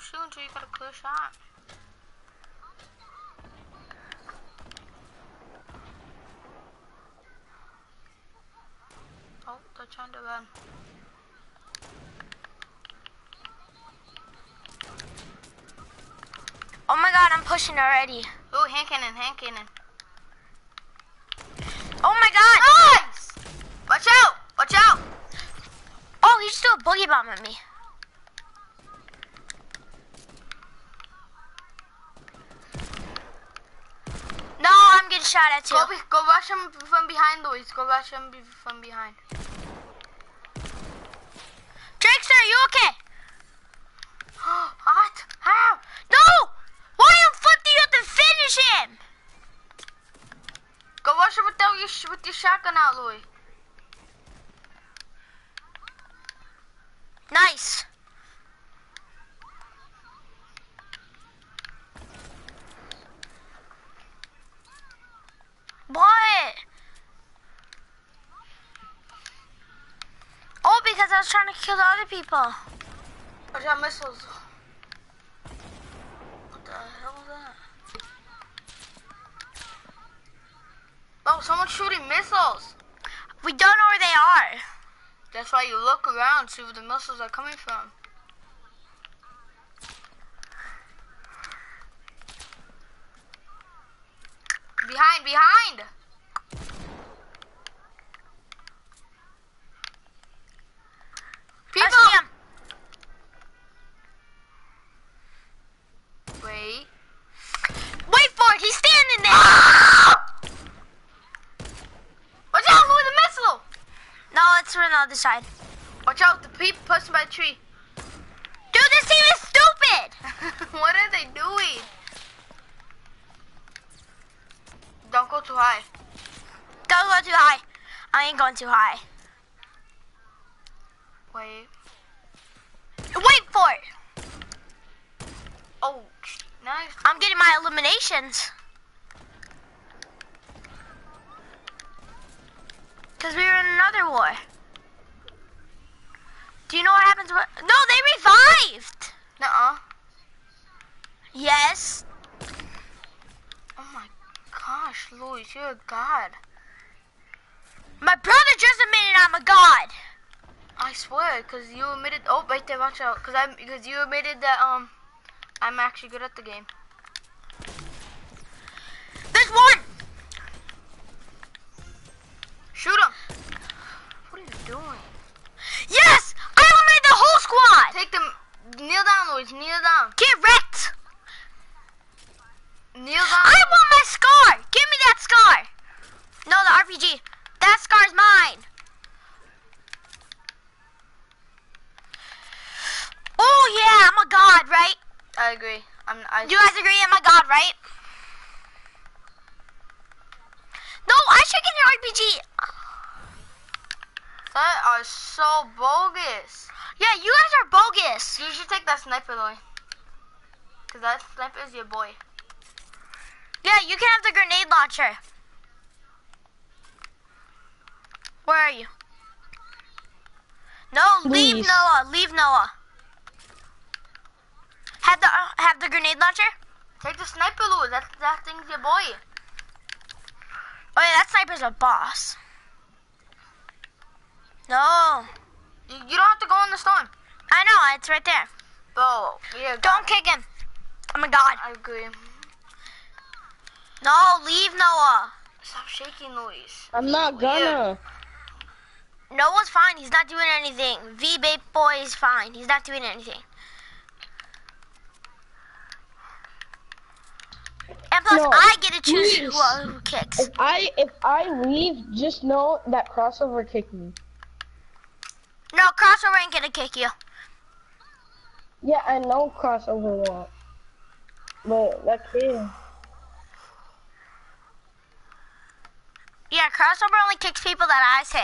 don't shoot until you got a clear shot. Oh, they're trying to run. Oh my god, I'm pushing already. Ooh, hand cannon, hand cannon. Oh my god! Nice! Watch out! Watch out! Oh, he just threw a boogie bomb at me. No, I'm getting shot at too. Go rush him from behind, Luis. Go rush him from behind. Drakester, are you okay? What? How? No! Why you flipped? You have to finish him! Go rush him with your shotgun out, Louis. Nice. What? Oh, because I was trying to kill the other people. Watch out, missiles. What the hell was that? Oh, someone's shooting missiles. We don't know where they are. That's why you look around, see where the missiles are coming from. Behind! People! I see him. Wait. Wait for it, he's standing there. Watch out for the missile! No, it's from the other side. Watch out, the people person by the tree. Dude, this team is stupid. What are they doing? Don't go too high. Don't go too high. I ain't going too high. Wait. Wait for it. Oh, nice. I'm getting my eliminations. Because we were in another war. Do you know what happens when... No, they revived! Nuh-uh. Yes. Oh my gosh, Louis, you're a god. My brother just admitted I'm a god. I swear, because you admitted... Oh, right there, watch out. Because you admitted that, I'm actually good at the game. There's one! Shoot him! What are you doing? Yes! I eliminated the whole squad! Take them. Kneel down, Louis. Kneel down. Get wrecked! Kneel down. I want my scar! Give me that scar! No, the RPG. That scar's mine! Oh yeah, I'm a god, right? I agree. You guys agree I'm a god, right? No, I should get an RPG. That are so bogus. Yeah, you guys are bogus. You should take that sniper, Louis. Because that sniper is your boy. Yeah, you can have the grenade launcher. Where are you? No, leave Please. Noah. Leave Noah. Have the grenade launcher? Take the sniper, Louis. That thing's your boy. Oh yeah, that sniper's a boss. No. You don't have to go in the storm. I know, it's right there. Bro, yeah. Don't kick him. I'm a god. I agree. No, leave Noah. Stop shaking, Louis. I'm not gonna. Noah's fine. He's not doing anything. V-Babe boy is fine. He's not doing anything. And plus, No, I get to choose please. who kicks. If I leave, just know that crossover kicked me. No, crossover ain't gonna kick you. Yeah, I know crossover won't. But that kid. Yeah, crossover only kicks people that I say.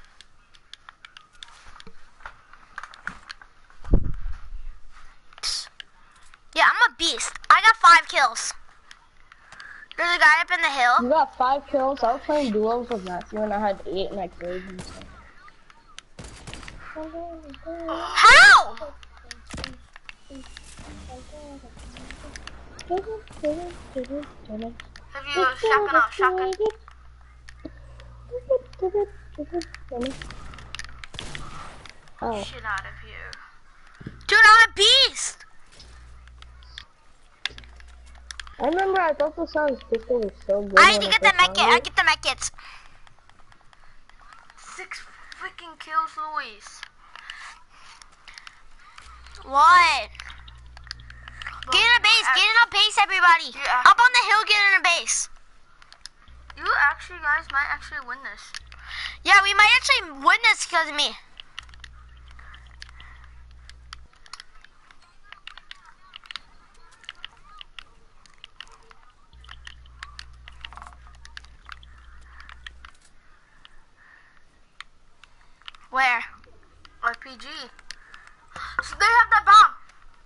Yeah, I'm a beast. I got 5 kills. There's a guy up in the hill. You got 5 kills. I was playing duos with Matthew and I had 8 and I killed him. How? Have you shotgun out, shotgun? Oh. Shit out of here. Dude, I'm a beast. I remember I thought the sound pistol was so good. I need to when get the first med kit. found I it. get the med kits. 6 freaking kills, Luis. What? Get in a base. Get in a base, everybody. Yeah. Up on the hill, get in a base. You actually, guys, might actually win this. Yeah, we might actually win this because of me. Where? RPG. So they have that bomb.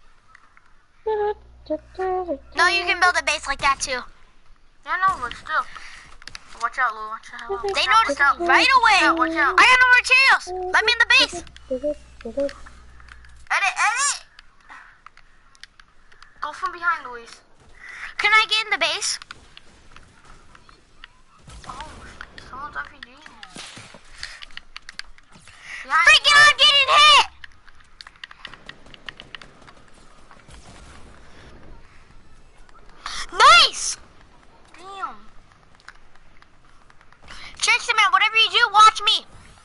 No, you can build a base like that too. Yeah, no, but still. Watch out, Lou. Watch out. They noticed out. right away. Watch out. I got no materials. Let me in the base. Edit, edit. Go from behind, Luis. Can I get in the base? Oh, someone's RPG. Freaking, I'm getting hit. Nice. Damn. Trickster man, whatever you do, watch me.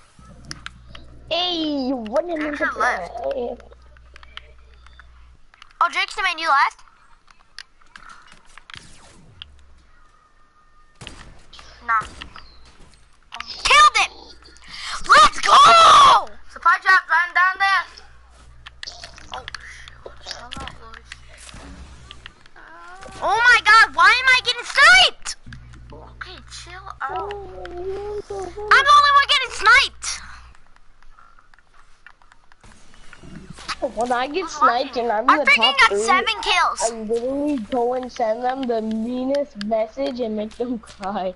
Hey, you running into Extra left. the Oh, Trickster man, you left? Nah. Killed him. Let's go. Supply drop right down there. Oh, shit. What the hell is that, Luis? Oh my god, why am I getting sniped? Okay, chill out. I'm the only one getting sniped. When I get sniped and I'm I in the freaking top got 3, 7 kills. I literally go and send them the meanest message and make them cry.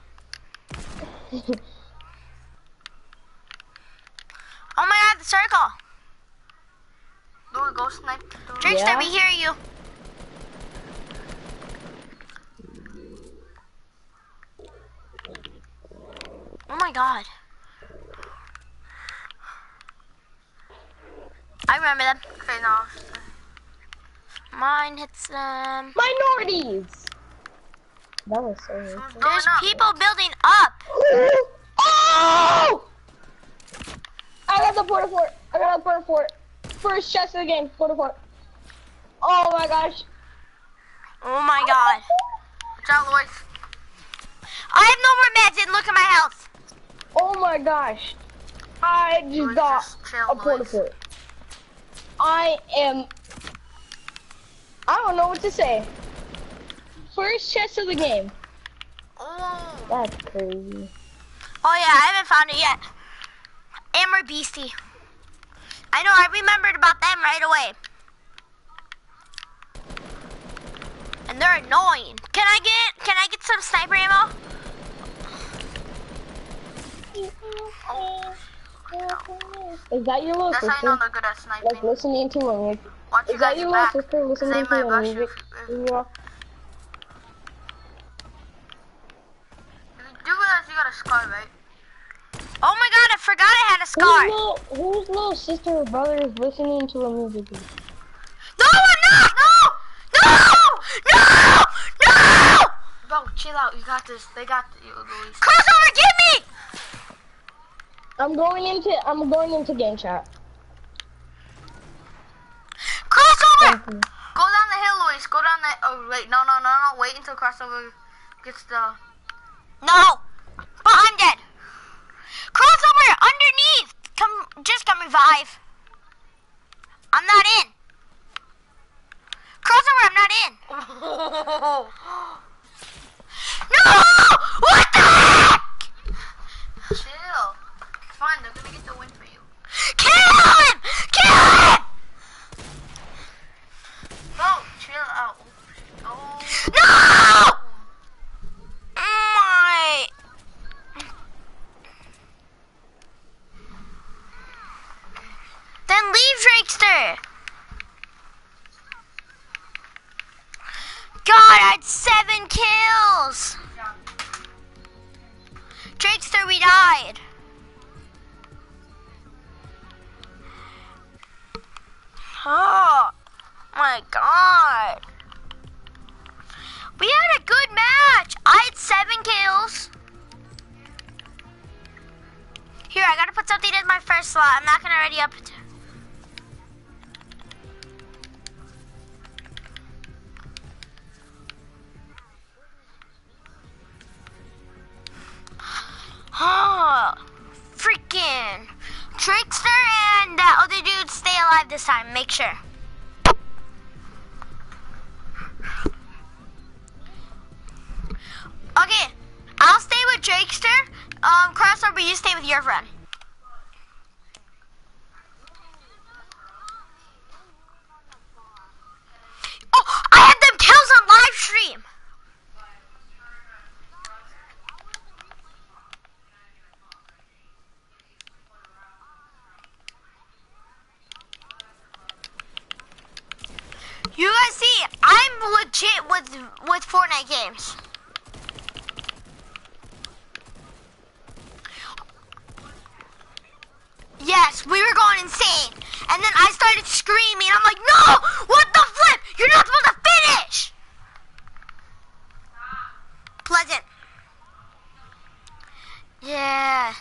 Oh my god, the circle. Louis, go snipe. Trickster, Yeah? we hear you. Oh my god. I remember them. Okay, now. Mine hits them. Minorities! That was so weird. Who's going There's up? people building up. Oh! I got the porta fort. I got the porta fort. First chest of the game, porta fort. Oh my gosh. Oh my god. Watch out, Luis. I have no more meds and look at my health. Oh my gosh. I just Luis, got just chill, a porta Luis. fort. I don't know what to say. First chest of the game. Oh. That's crazy. Oh yeah, I haven't found it yet. Amber Beastie. I know, I remembered about them right away. And they're annoying. Can I get some sniper ammo? Oh. Is that your little That's how you sister? know they're good at sniping. Like listening to a music. Watch you Is that guys your back. little sister listening They to might a rush music? you. If you do this, you got a scar, right? Oh my god, I forgot I had a scar. Whose little sister or brother is listening to a music? No, I'm not! No! No! No! No! Bro, chill out. You got this. They got you, Luis. Crossover, get me! I'm going into game chat. Crossover! Go down the hill, Luis. Go down the. Oh wait, no. Wait until crossover gets the. No! But I'm dead. Crossover, underneath! Come revive. I'm not in. Crossover, I'm not in. No! What the heck? Chill. It's fine. They're gonna get the win for you. Kill him! Kill him! Bro, chill out. Oh. No! My. Then leave, Drakester. we died. Oh my god. We had a good match. I had 7 kills. Here, I gotta put something in my first slot. I'm not gonna ready up. Oh, freaking Trickster and that other dude stay alive this time. Make sure. Okay, I'll stay with Drakester. Crossover, you stay with your friend. Oh, I had them kills on live stream. You guys see, I'm legit with Fortnite games. Yes, we were going insane. And then I started screaming. I'm like, no! What the flip? You're not supposed to finish! Pleasant. Yeah.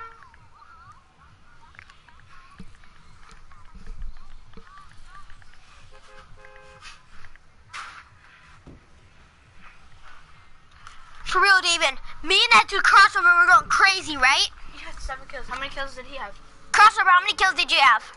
For real, David. Me and that dude Crossover were going crazy, right? He had 7 kills. How many kills did he have? Crossover, how many kills did you have?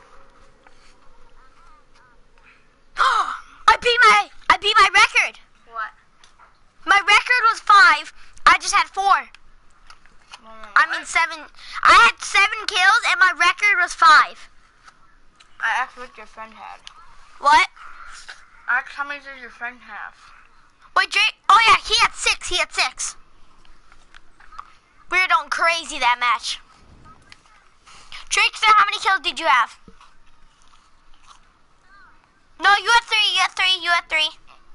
I beat my record. What? My record was 5. I just had 4. I mean 7. I had 7 kills and my record was 5. I asked what your friend had. What? I asked how many did your friend have? Wait, Drake. Oh yeah, he had 6. He had 6. We were going crazy that match. Trickster, how many kills did you have? No, you had 3, you had 3, you had 3.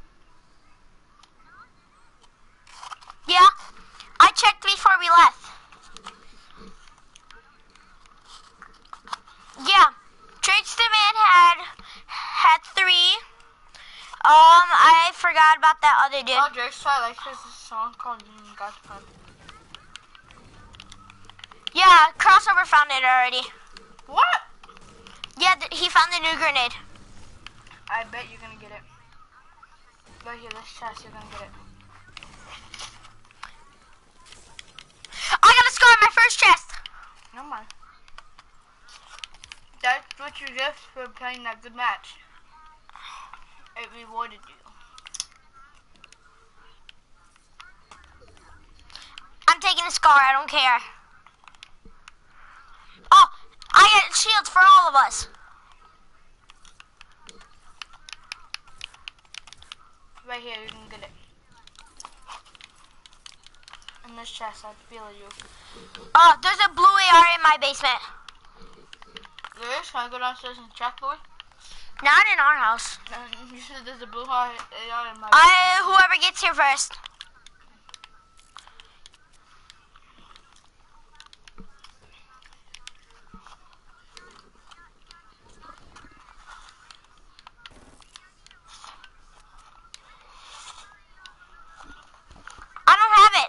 Yeah, I checked before we left. Yeah, Trickster Man had 3. I forgot about that other dude. Oh, Drake's I like his song called God's Plan. Yeah, Crossover found it already. What? Yeah, he found the new grenade. I bet you're gonna get it. Right here, this chest, you're gonna get it. I got a scar in my first chest. No mind. That's what you get for playing that good match. It rewarded you. I'm taking a scar, I don't care. Oh, I got shields for all of us. Right here, you can get it. In this chest, I feel you. Oh, there's a blue AR in my basement. There is? Can I go downstairs and check, boy? Not in our house. You said there's a blue AR in my Whoever gets here first. I don't have it.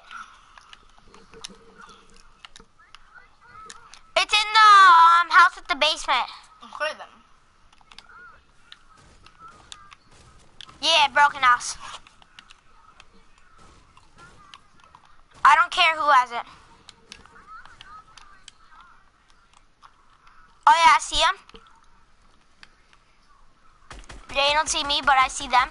It's in the house with the basement. Clear them. Yeah, broken house. I don't care who has it. Oh yeah, I see them. They don't see me, but I see them.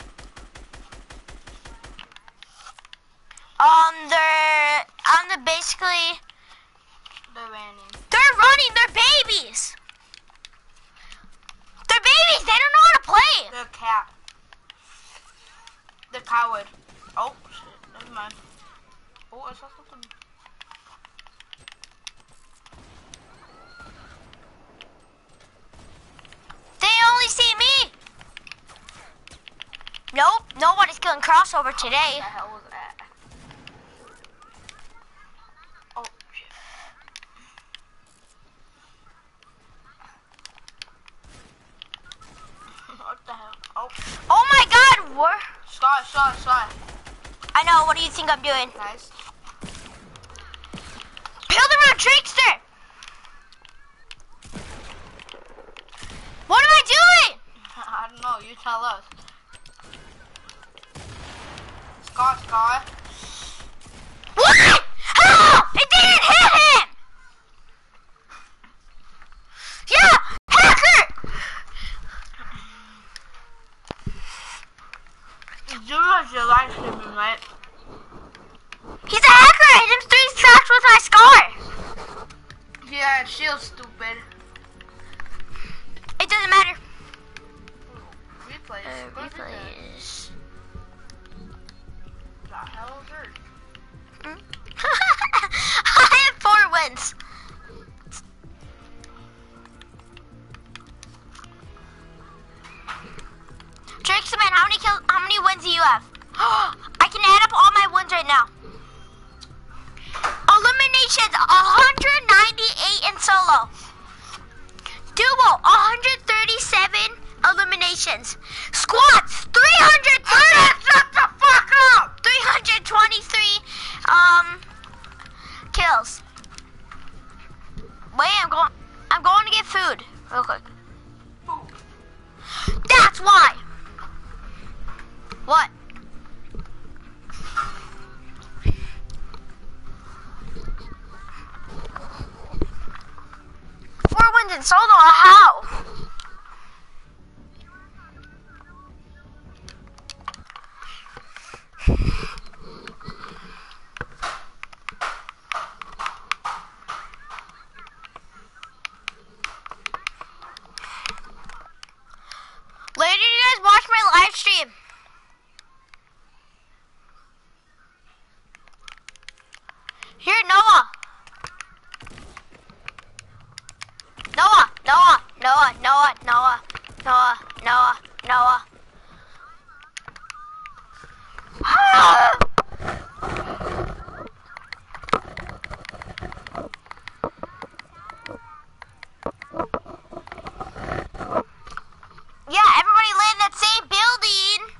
They're basically. They're running. They're running. They're babies. They're babies. They don't know how to play. They're a cat. They're coward. Oh shit. Never mind. Oh, I saw something. They only see me. Nope. Nobody's killing Crossover today. What the hell was that? Oh shit. before? Sky. I know. What do you think I'm doing? Nice. Pilderman Trickster! What am I doing? I don't know. You tell us. Sky. What? How? It didn't hit him! Yeah! Hacker! You realize you're live streaming, right? He's a hacker! I hit him 3 tracks with my scar! Yeah, shield's stupid. It doesn't matter. Replays. What is that? Replays. The hell is it? I have 4 wins. Tricksterman, how many wins do you have? I can add up all my wins right now. Eliminations 198 in solo. Duo 137 eliminations. Squats 330. Shut the fuck up. 323 kills. Wait, I'm going to get food real quick. That's why. What? Four wins in solo, how? Later, you guys watch my live stream. Here, Noah. Noah. Yeah, everybody live in that same building.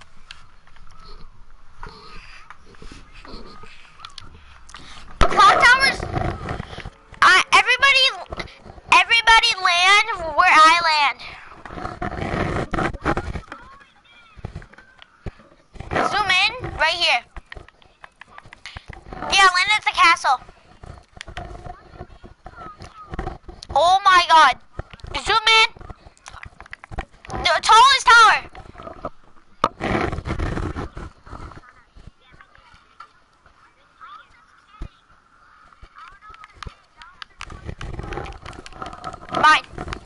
Clock towers. Everybody land where I land. Zoom in right here. Yeah, land at the castle. Oh my God. Zoom in. The tallest tower. Mine.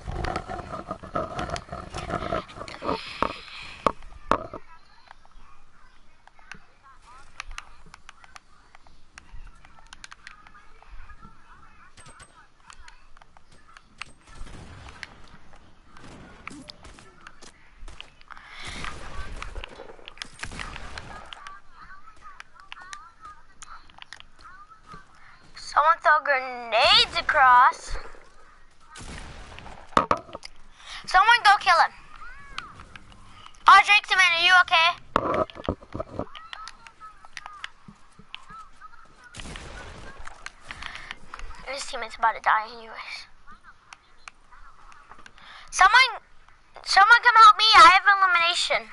Someone throw grenades across. Someone go kill him. Oh, Tricksterman, are you okay? His teammate's about to die anyways. Someone come help me. I have elimination.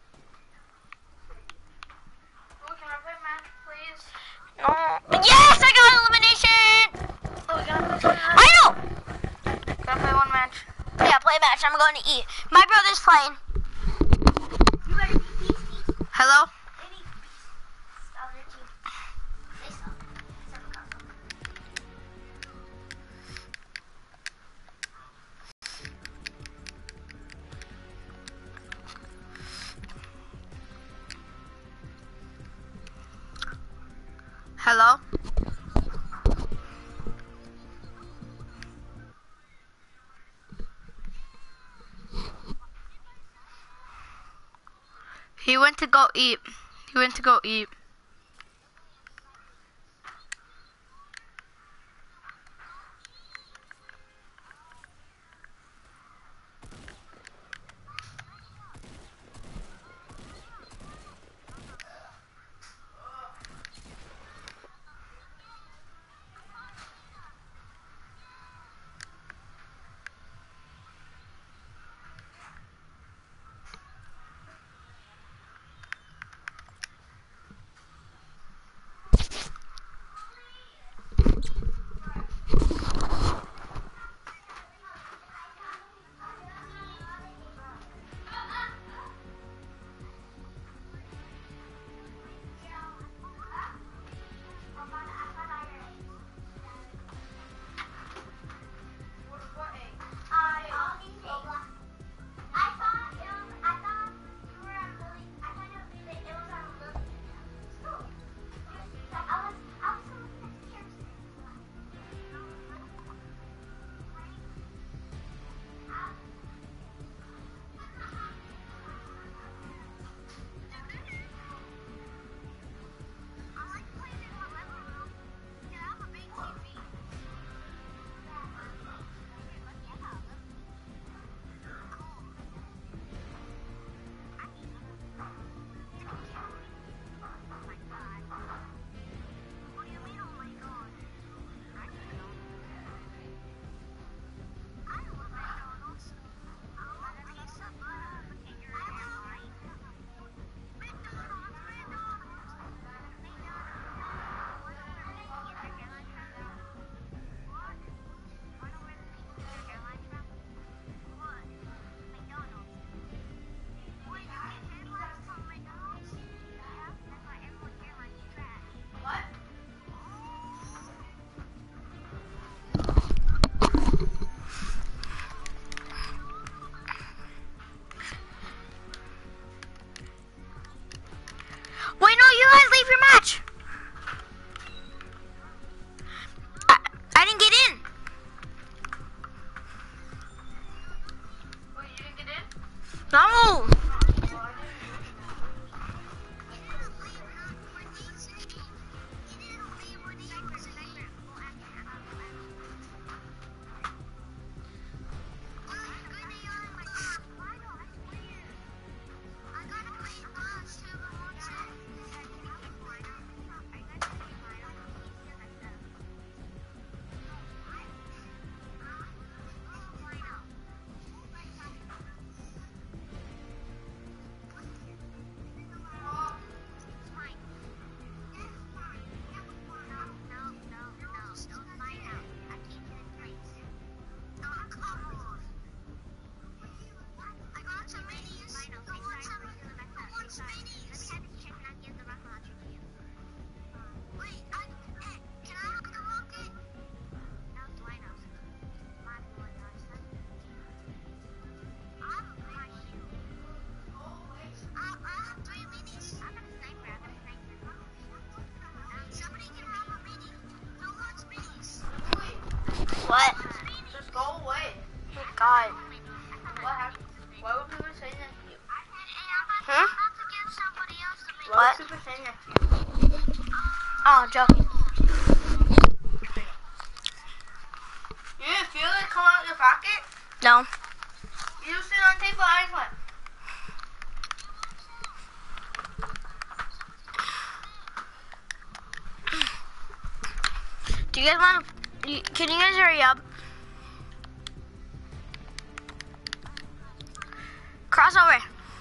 Oh, can I play match, please? No. Yes, I got elimination. Oh, can I play match? I know. Can I play one match? Yeah, play a match. I'm going to eat. My brother's playing. Hello? Hello? He went to go eat. your match. I didn't get in. Wait, you didn't get in? No. What? Just go away. Oh God. What happened? Why were people saying that to you? Huh? Why What? were people saying that to you? Oh, joking. You didn't feel it come out of your pocket? No. You sit on the table, I went. Do you guys want to? Can you guys hurry up? Crossover.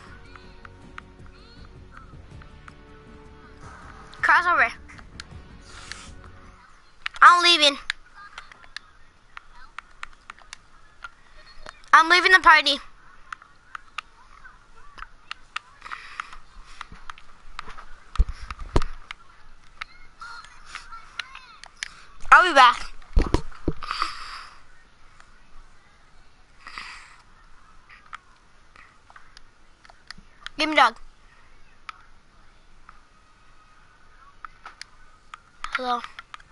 Crossover. I'm leaving. I'm leaving the party. I'll be back. Give me dog. Hello.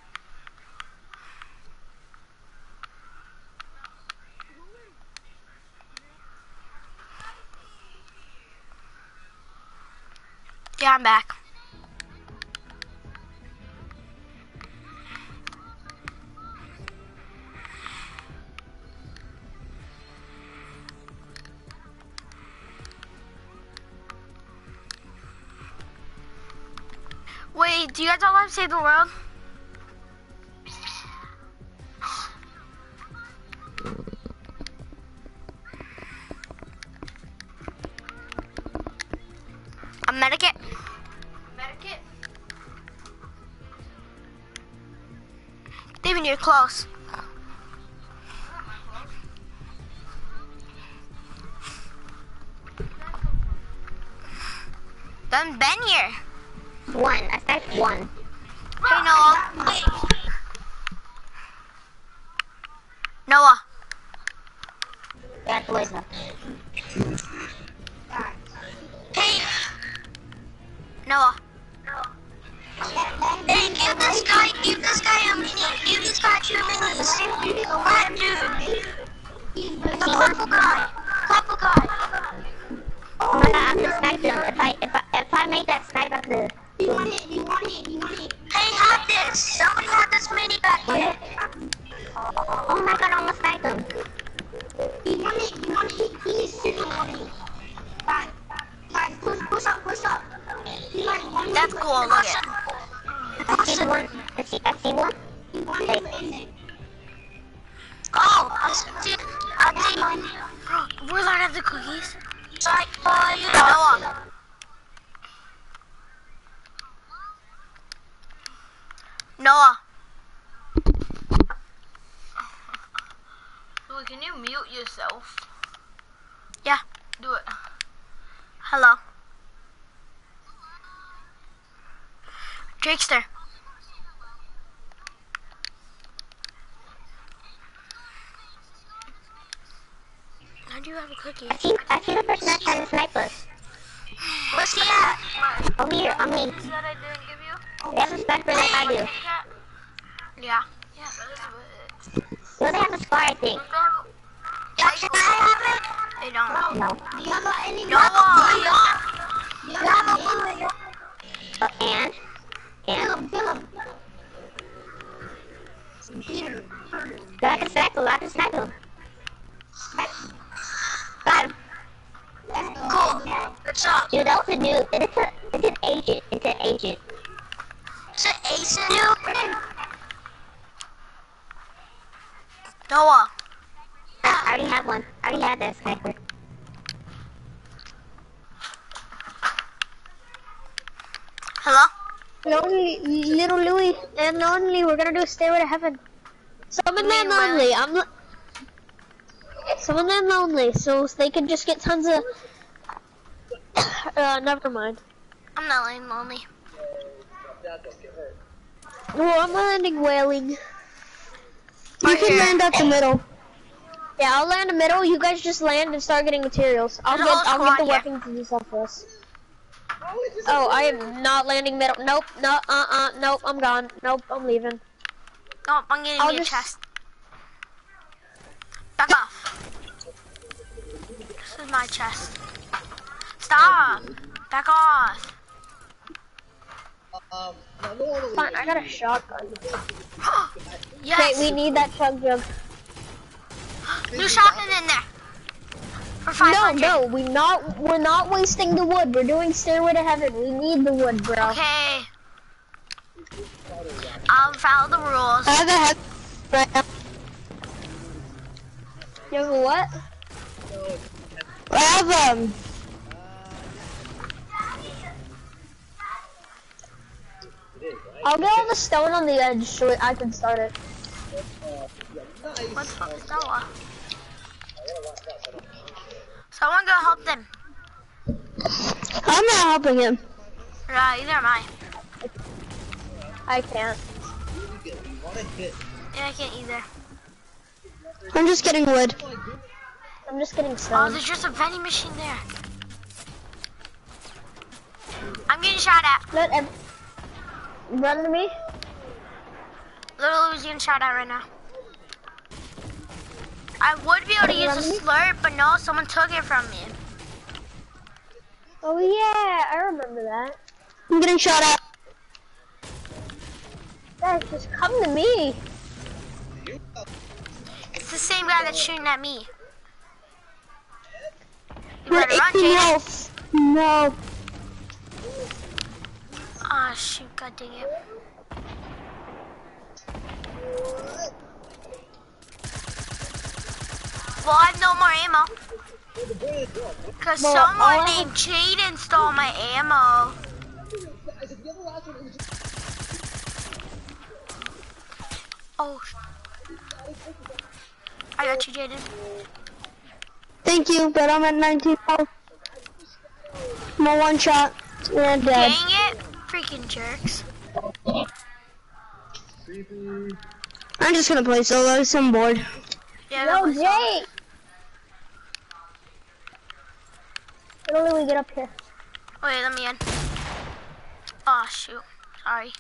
Yeah, I'm back. Wait, do you guys all have to save the world? A medikit? Medikit? David, you're close. Done been here. One. I said one. Hey, Noah. Noah. That's Liza. Hey. Noah. Hey, give this guy a mini. Give this guy 2 minis. What, dude? The purple guy. Purple guy. Oh my god, I'm gonna snipe him. If I make that snipe, I could. You want it. Hey, have this. Somebody have this mini back here. Oh my god, I almost sniped him. You want it. He's sitting on me. Fine, push up. That's cool, look at it. I see one. Hey. Oh, I'll take mine. Bro, where's I have the cookies? Sorry, Noah. Noah. Wait, can you mute yourself? Yeah. Do it. Hello. Trickster. How do you have a cookie? I see the person that's trying to snipe us. Where's he at? Over here, on me. That I didn't give you? They have a sniper like I do. Yeah. Well, they have a scar, I think. Can I have it? They don't. No. No. And? Got the sniper. Got him. Cool. What's up? Dude, that was a nuke. It's an agent. It's an ace nuke? Noah. I already have one. I already had that sniper. Hello? Little Louie and Lonely, we're gonna do Stairway to Heaven. Summon them lonely. Summon them lonely, so they can just get tons of. Never mind. I'm not letting lonely. Well, I'm landing whaling. You Right can here. land at the middle. Yeah, I'll land in the middle. You guys just land and start getting materials. I'll There's a whole get the squad weapons and stuff for us. Oh, I am not landing middle. Nope, no, nope, I'm gone. Nope, I'm leaving. Nope, I'm getting I'll me a just- chest. Back off. This is my chest. Stop. Back off. Fine, I got a shotgun. Yes. Okay, we need that chug jug. New shotgun in there. For 500. No, we're not wasting the wood. We're doing Stairway to Heaven. We need the wood, bro. Okay. Follow the rules. I have a head right now. You have a what? I have I'll get all the stone on the edge so I can start it. What the fuck is Noah? Someone go help them. I'm not helping him. Either am I. I can't. Yeah, I can't either. I'm just getting wood. I'm just getting Oh, stone. there's just a vending machine there. I'm getting shot at. Run to me. Little Louie's getting shot at right now. I would be able to use a slurp, but no, someone took it from me. Oh yeah, I remember that. I'm getting shot at. Guys, just come to me. It's the same guy that's shooting at me. You We're better run, 18 Jay. health. No. Ah, shoot, god dang it. Well, I have no more ammo. Because Well, someone named Jaden stole my ammo. Oh. I got you, Jaden. Thank you, but I'm at 19 health. I'm a one shot and dead. Dang it. Freaking jerks. I'm just gonna play solo, so I'm bored. Yeah, Yo, Jay! Literally get up here. Wait, let me in. Oh, shoot. Sorry.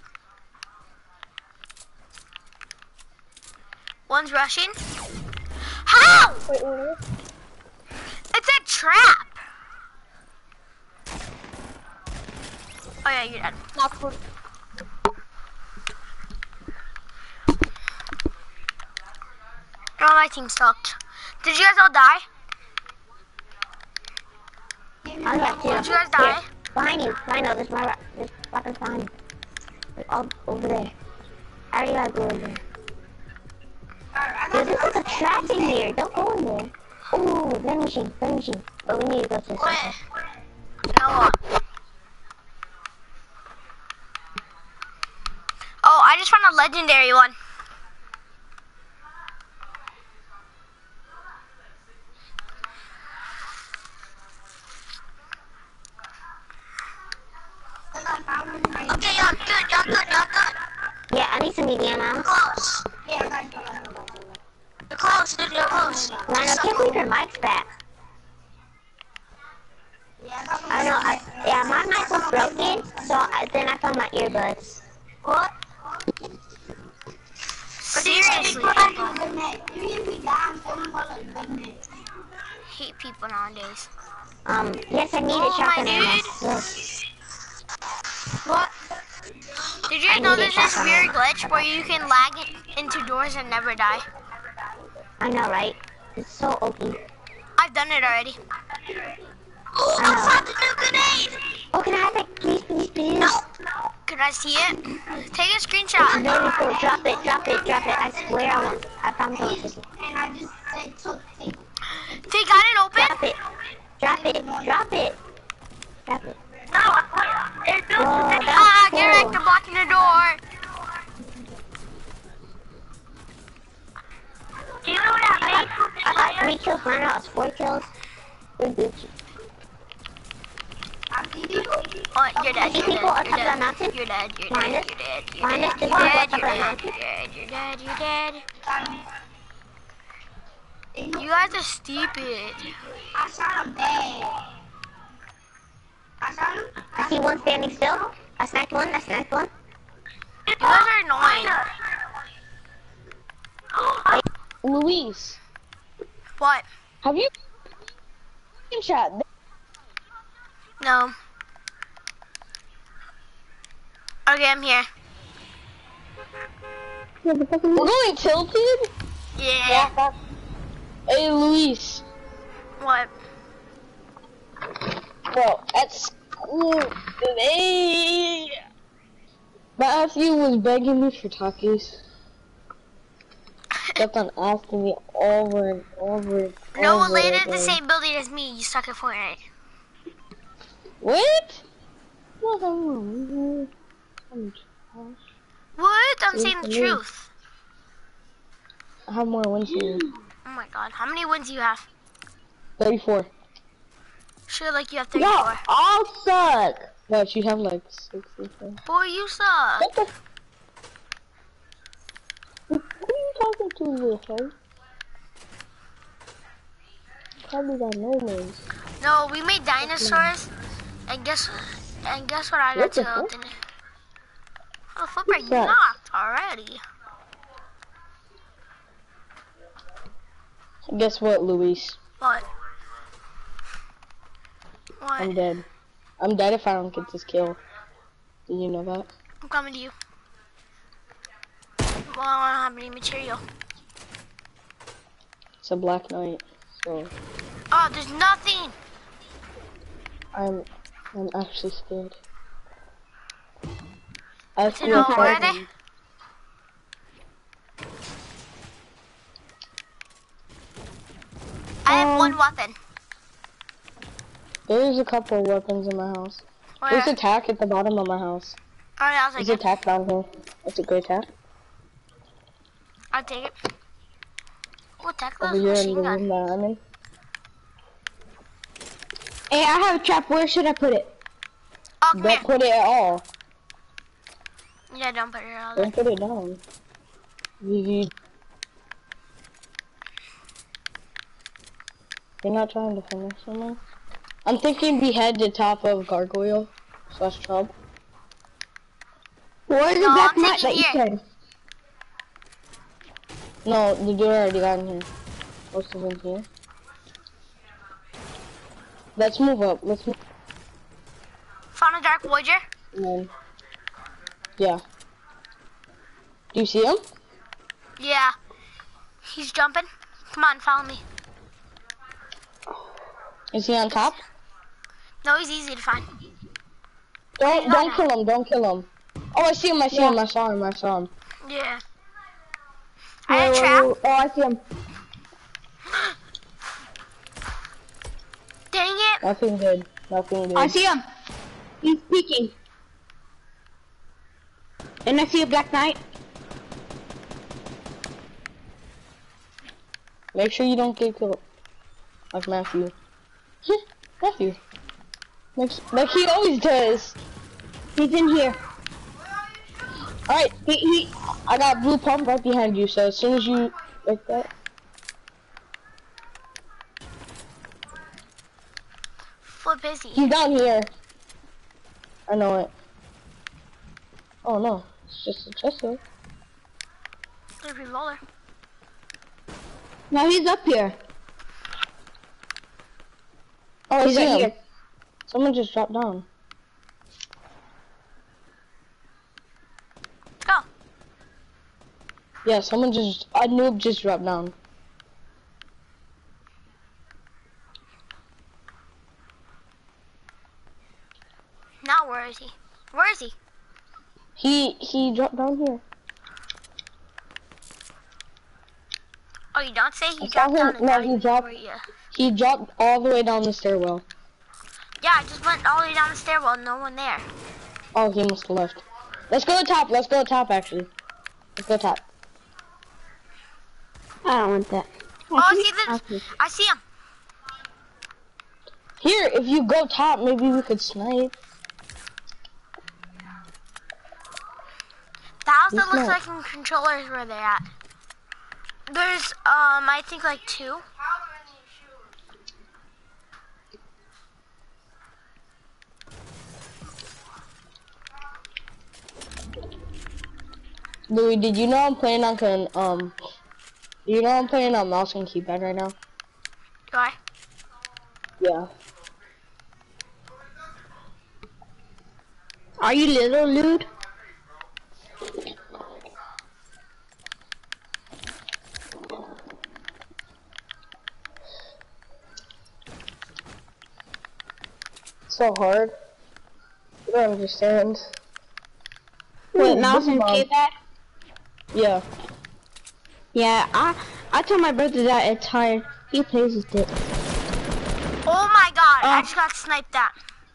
One's rushing. How? Wait, what is it? It's a trap. Oh yeah, you're dead. Knock one. Oh, my team sucked. Did you guys all die? I got two. Did you guys die? Here, behind you. I know, there's weapons behind you. They're all over there. I already got to go in there. Dude, this is a trap in here. Don't go in there. Ooh, vending machine. But we need to go to the What? circle. Noah. Oh, I just found a legendary one. Okay, y'all good. Yeah, I need some medium ammo. Close. You're close, dude, you're close. Ryan, I can't believe your mic's back. I don't know, Yeah, my mic was broken, so then I found my earbuds. What? Seriously, people. Hate people nowadays. Yes, I need a Oh, my shotgun ammo. dude. What? Did you guys know there's this weird glitch where you can lag into doors and never die? I know, right? It's so OP. I've done it already. Oh, I found a new grenade! Oh, can I have it? Please, please, please. No. Could I see it? Take a screenshot. Very cool. Drop it, drop it, drop it. I swear I won't. I promise I won't. And I just said took it. They got it open? Drop it. Drop it. Drop it. Drop it. No, it's Whoa, that's get cool. back to blocking the door. Do you know what I got 3 kills. Mine was 4 kills. We're Gucci. Oh, you're dead. You're People on dead. top of the mountain. You're dead. You're Find dead. it. You're dead. You're Find dead. it. You're Just dead. go You're on top of the dead. mountain. You're dead. You're dead. You're dead. You guys are stupid. I shot him bad. I shot him. I see one standing still. I sniped one. I sniped one. You guys are annoying. Luis, What? have you screenshot? No. Okay, I'm here. We're going tilted? Yeah. Hey, Luis. What? Bro, at school today, Matthew was begging me for Takis. Kept on asking me over and over and No one over landed again. the same building as me. You suck at Fortnite. What? What? I'm trash. What? I'm Yes, saying the it is. truth. I have more wins than you. Oh my god. How many wins do you have? 34. Sure, like you have 34. No, I'll suck. No, you have like 64. Boy, you suck. What the? Who are you talking to, little hoe? Probably got no wins. No, we made dinosaurs, and guess what I got What the killed fuck? in. Oh, Flipper, you that? knocked already. Guess what, Luis? What? I'm What? dead. I'm dead if I don't get this kill. Did you know that? I'm coming to you. Well, I don't have any material. It's a Black Knight, so Oh, there's nothing. I'm actually scared. I You feel know, frightened. ready? I have one weapon. There's a couple of weapons in my house. Where? There's a tack at the bottom of my house. Alright, I'll There's take a it. tack down here. It's a great tack. I'll take it. Oh, take Over those here in machine the gun. room that I'm in. Hey, I have a trap. Where should I put it? Oh, come here. Don't put it at all. Yeah, don't put it all there. Don't put it down. You're not trying to finish someone? I'm thinking behead the top of Gargoyle / Chub. Where's the No, black I'm knight that taking you here. said? No, the dude already got in here. Most of them here. Let's move up. Let's move. Found a Dark Voyager. Yeah. Do you see him? Yeah. He's jumping. Come on, follow me. Is he on top? No, he's easy to find. Don't kill him. Don't kill him. Oh, I see him. I see him. I saw him. I saw him. Yeah. I had a trap. Oh, I see him. Dang it. Nothing good. Nothing good. I see him. He's peeking. And I see a black knight. Make sure you don't get killed. Like Matthew. Matthew. Like he always does. He's in here. Alright, I got blue pump right behind you, so as soon as you like that. Flip is he? He's down here. I know it. Oh no, it's just a chest though. There's a revolver. No, he's up here. Oh, He's I see right him. here. Someone just dropped down. Go. Yeah, a noob just dropped down. Now where is he? Where is he? He dropped down here. Oh, you don't say he I saw dropped down him. and No, not he even dropped. where you. He dropped all the way down the stairwell. Yeah, I just went all the way down the stairwell. No one there. Oh, he must have left. Let's go to top. Let's go to top actually. Let's go top. I don't want that. Oh, I see this. Okay. I see him. Here, if you go top, maybe we could snipe. The house He's that looks not. like in controllers where they're at. There's, I think like 2. Louis, did you know I'm playing on you know I'm playing on mouse and keypad right now? Do I? Yeah. Are you little, dude? So hard. You don't understand. Wait, Ooh, mouse and Boogie Bomb. keypad? Yeah. Yeah, I told my brother that it's hard. He plays with it. Oh my god, I just got sniped at.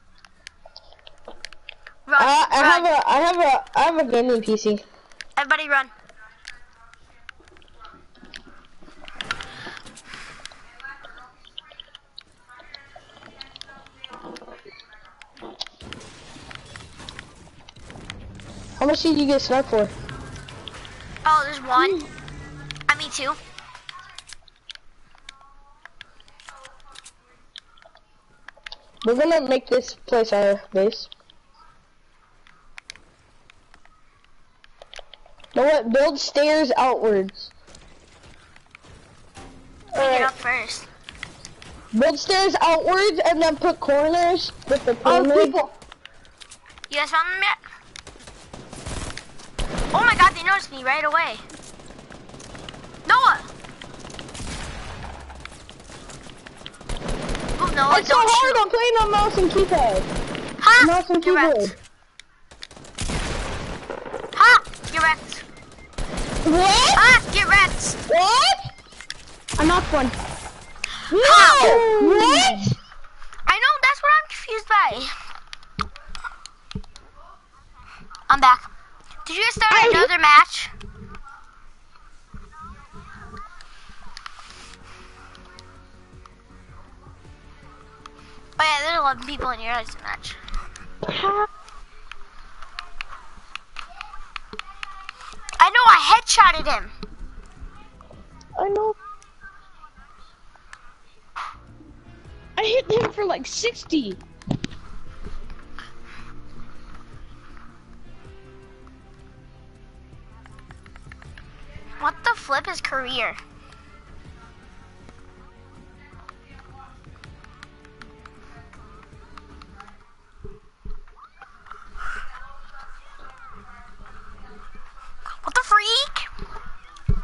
Run, run. I have a gaming PC. Everybody run. How much did you get sniped for? Oh, there's 1. I mean 2. We're gonna make this place our base. You know what? Build stairs outwards. Get Alright. up first. Build stairs outwards and then put corners with the Oh, pyramid. people! You guys found them yet? Oh my god, they noticed me right away. Noah! Move, Noah, It's so don't hard. shoot. I'm playing on mouse and keypad. Ha! Mouse and You're keyboard. wrecked. Ha! Get wrecked. What? Ha! Get wrecked. What? I knocked one. No! What? I know, that's what I'm confused by. I'm back. Did you start another match? Oh yeah, there's 11 people in your guys' match. I know, I headshotted him. I know. I hit him for like 60. What the flip is career? What the freak?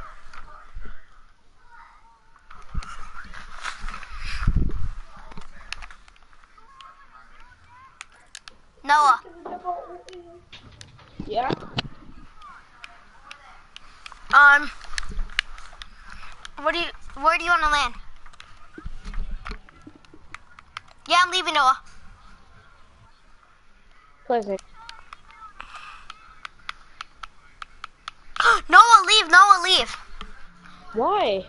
Noah, Yeah? where do you want to land? Yeah, I'm leaving, Noah. Pleasant. Noah, leave, Noah, leave. Why?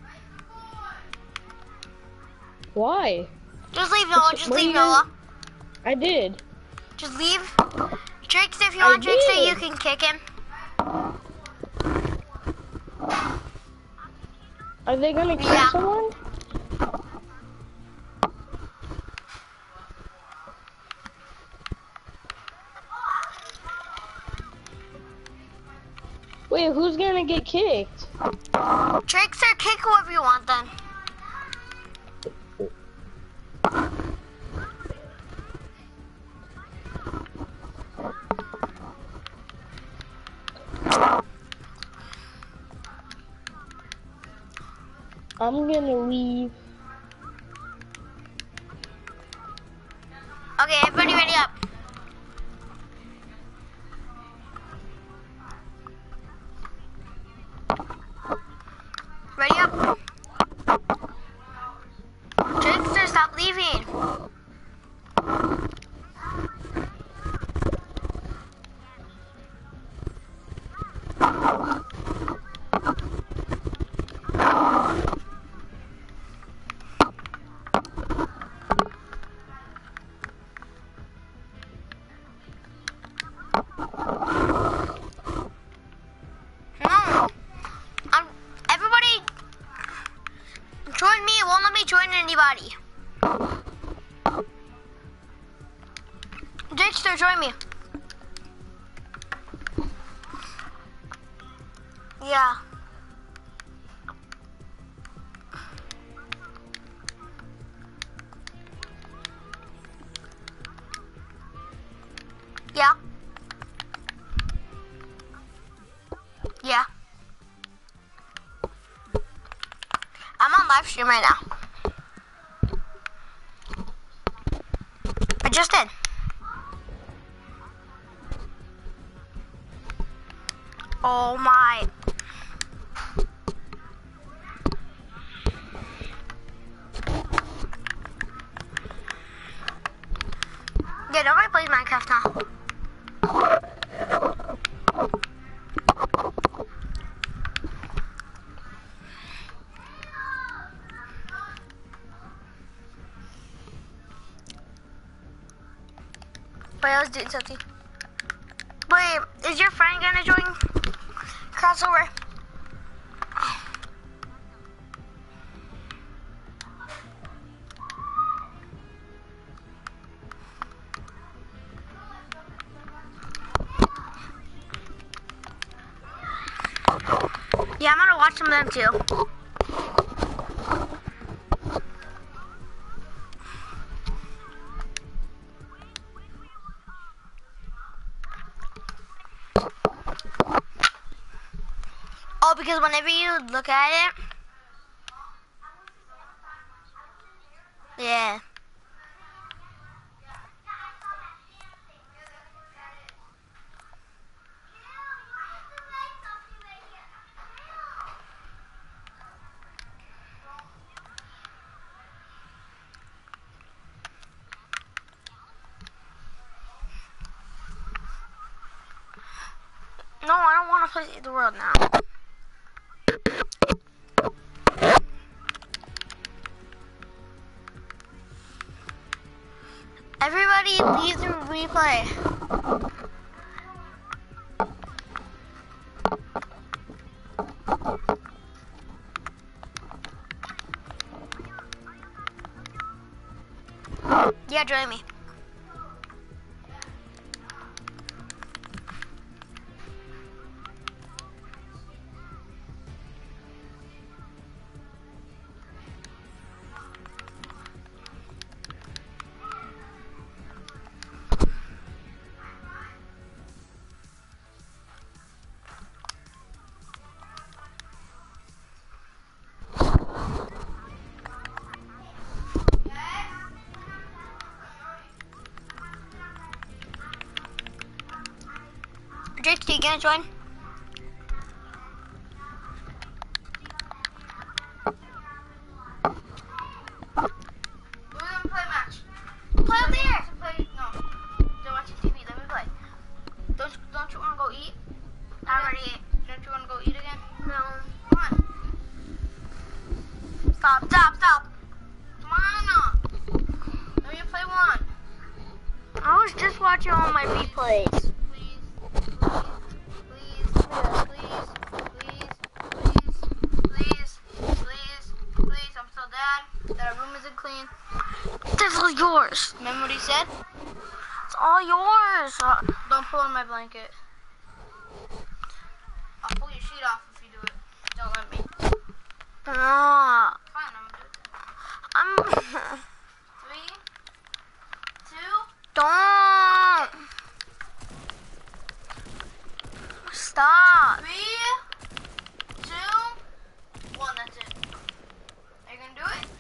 Why? Just leave, Noah, just What are leave, you Noah. I did. Just leave. Drakes, if you want Drakes, did. you can kick him. Are they gonna kill Yeah. someone? Wait, who's gonna get kicked? Trickster, kick whoever you want then. I'm gonna leave. Okay, everybody ready up. Ready up. Trickster, stop leaving. Everybody join me. It won't let me join anybody. Trickster, join me. Yeah. Yeah. Yeah. I'm on live stream right now. I just did. Oh my. Yeah, nobody plays Minecraft now. Wait, I was doing something. Wait, is your friend gonna join crossover? Yeah, I'm gonna watch some of them too. Oh, because whenever you look at it, yeah. No, I don't want to play Save the World now. Everybody leave the replay. Yeah, join me. Drake, you gonna join? We're gonna play a match. Play up there. No. They're watching TV. Let me play. Don't you wanna go eat? I already ate. Don't you wanna go eat again? No. Come on. Stop. Come on. Let me play one. I was just watching all my replays. Please, I'm so dead. That room isn't clean. That's all yours. Remember what he said? It's all yours. Don't pull on my blanket. I'll pull delete off if you do it. Don't let me. Ah. Fine, I'm gonna do it. I'm. 3, 2, Don't. Stop. 3, 2, 1. That's it. Are you gonna do it?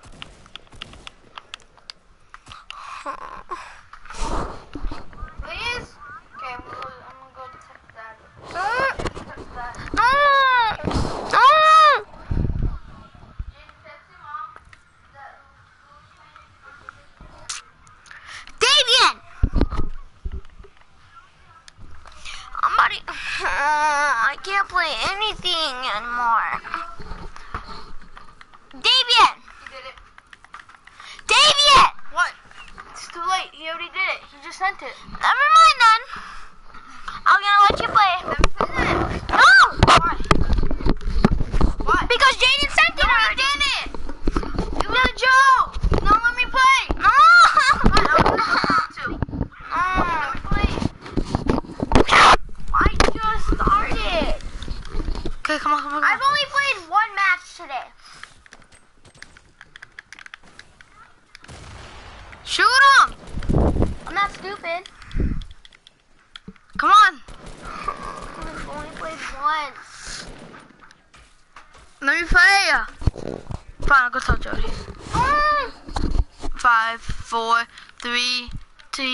Please? Okay, I'm gonna go text that. Text that. No. Jaden, text your mom. That Davian. I'm about to. I can't play anything anymore. Davian. he did it. Davian. What? It's too late. He already did it. He just sent it. Never mind then. I'm gonna let you play. No. Why? Why? Because Jaden sent it No, I already. didn't. It was a joke. No, let me play. No. Fine, I'm gonna to. Let me play. I just started. Okay, come on, come on. I've only played one match today. Shoot him. I'm not stupid. Come on. I've only played once. Let me play. Fine, I'll go tell Jody. 5, 4, 3, 2.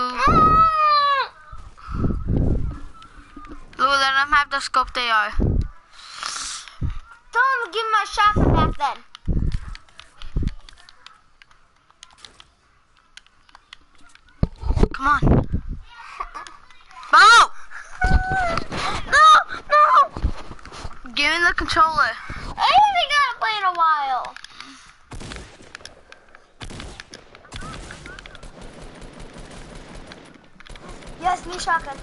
Lou, let them have the scope they are. Tell him to give me my shotgun back then. Come on. Bo! No, no. Give me the controller. I haven't got to play in a while. Yes, new shotgun.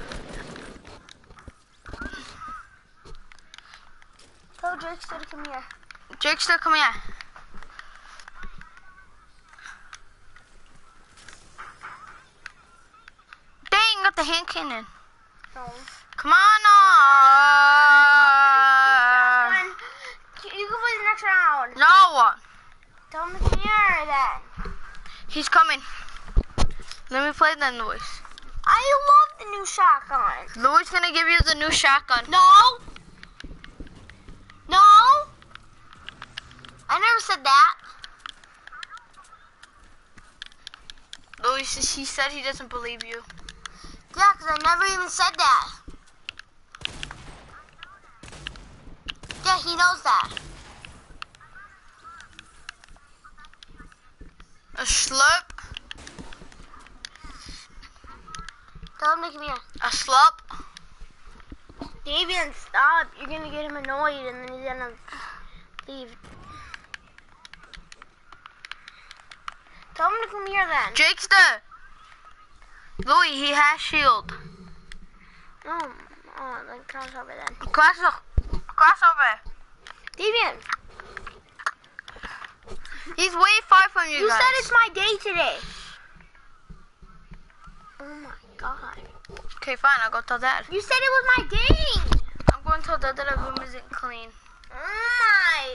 Tell Drakester to come here. Drakester, come here. Dang, got the hand cannon. No. Come on. You can play the next round. No. Tell him to come here then. He's coming. Let me play then, Louis. I love the new shotgun. Louis gonna give you the new shotgun. No. No. I never said that. Louis, he said he doesn't believe you. Yeah, because I never even said that. Yeah, he knows that. A slurp. Tell him to come here. A slurp. Davian, stop. You're going to get him annoyed and then he's going to leave. Tell him to come here then. Drakester. Louis, he has shield. No. Oh, then cross over then. Crossover. Davian, He's way far from you, you guys. said it's my day today. Oh my god. Okay, fine. I'll go tell Dad. You said it was my day. I'm going to tell Dad that our room isn't clean. Oh my.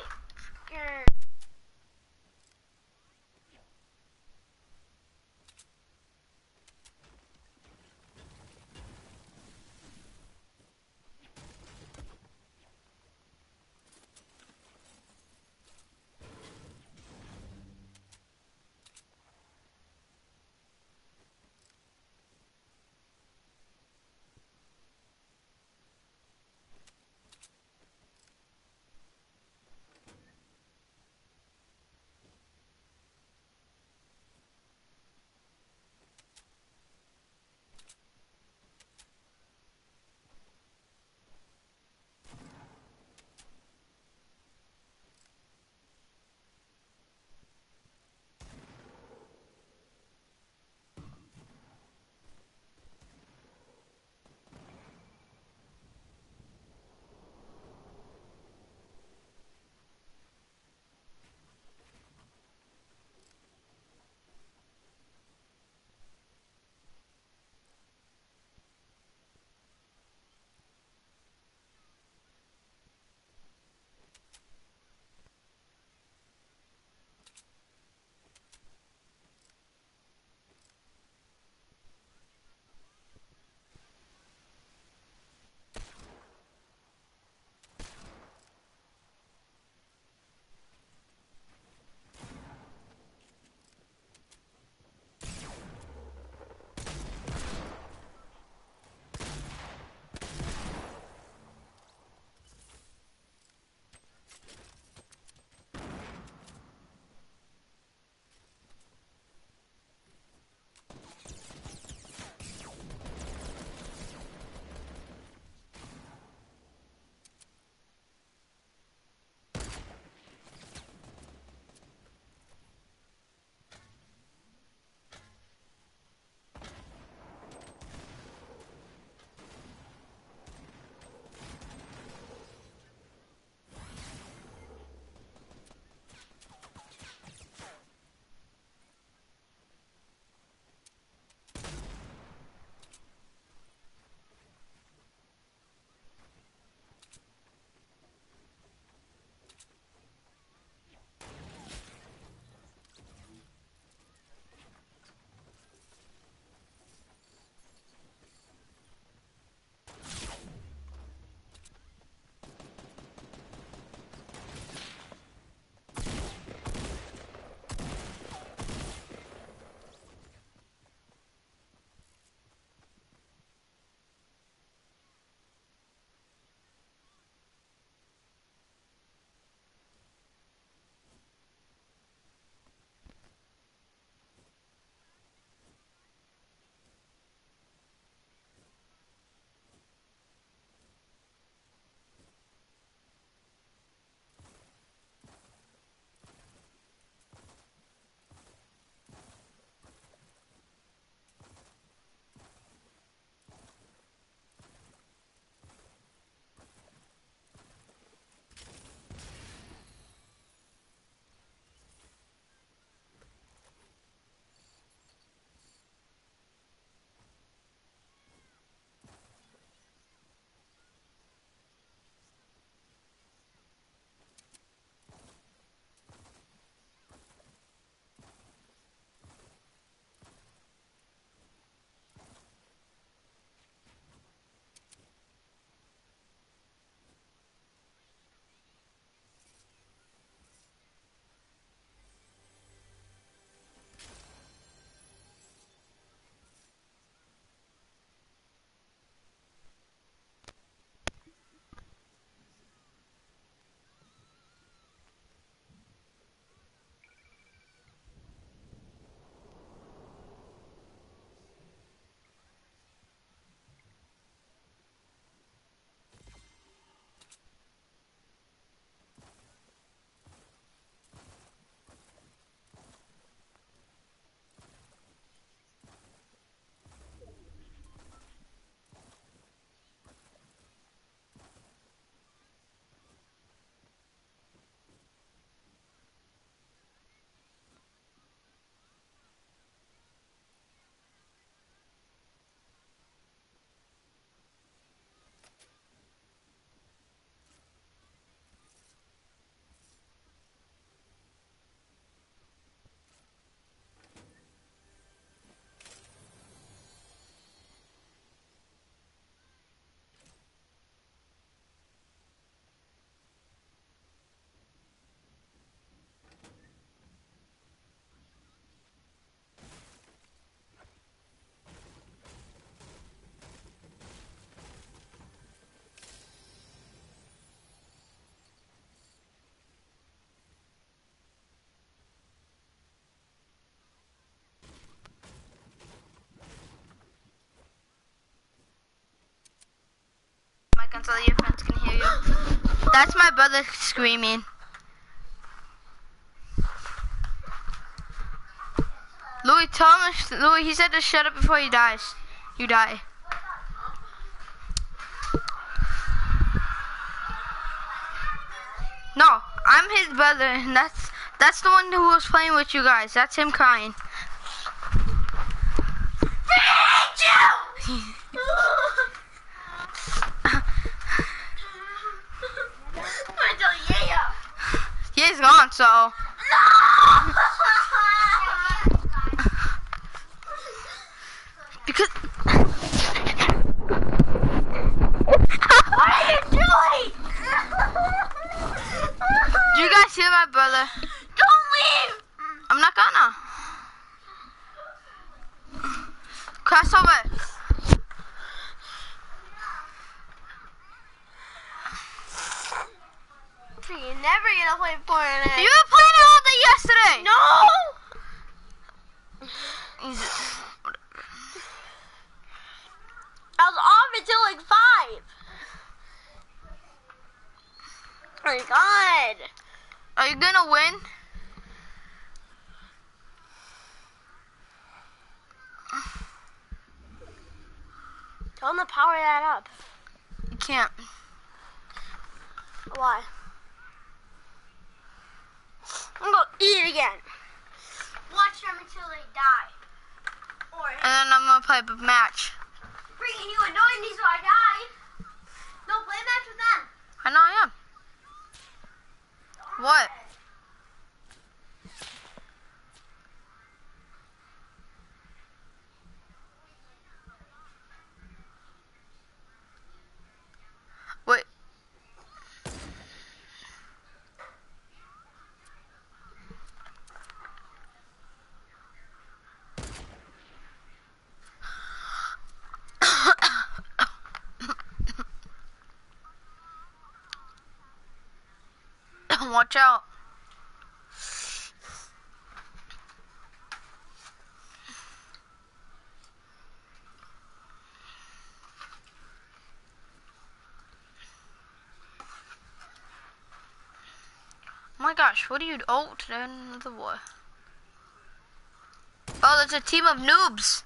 That's my brother screaming. Louis, tell him. Louis, he said to shut up before he dies. You die. No, I'm his brother, and that's the one who was playing with you guys. That's him crying. Yeah, he's gone, so. Because. What are you doing? Do you guys hear my brother? Don't leave! I'm not gonna. Cross over. You're never gonna play Fortnite. You were playing it all day yesterday. No! I was off until like 5. Oh my god. Are you gonna win? Tell them to power that up. You can't. Why? I'm gonna eat again. Watch them until they die. Or And then I'm gonna play a match. freaking you annoying me so I die. No, play a match with them. I know I am. What? Wait. Watch out. Oh my gosh, what are you? Oh, another war. Oh, there's a team of noobs.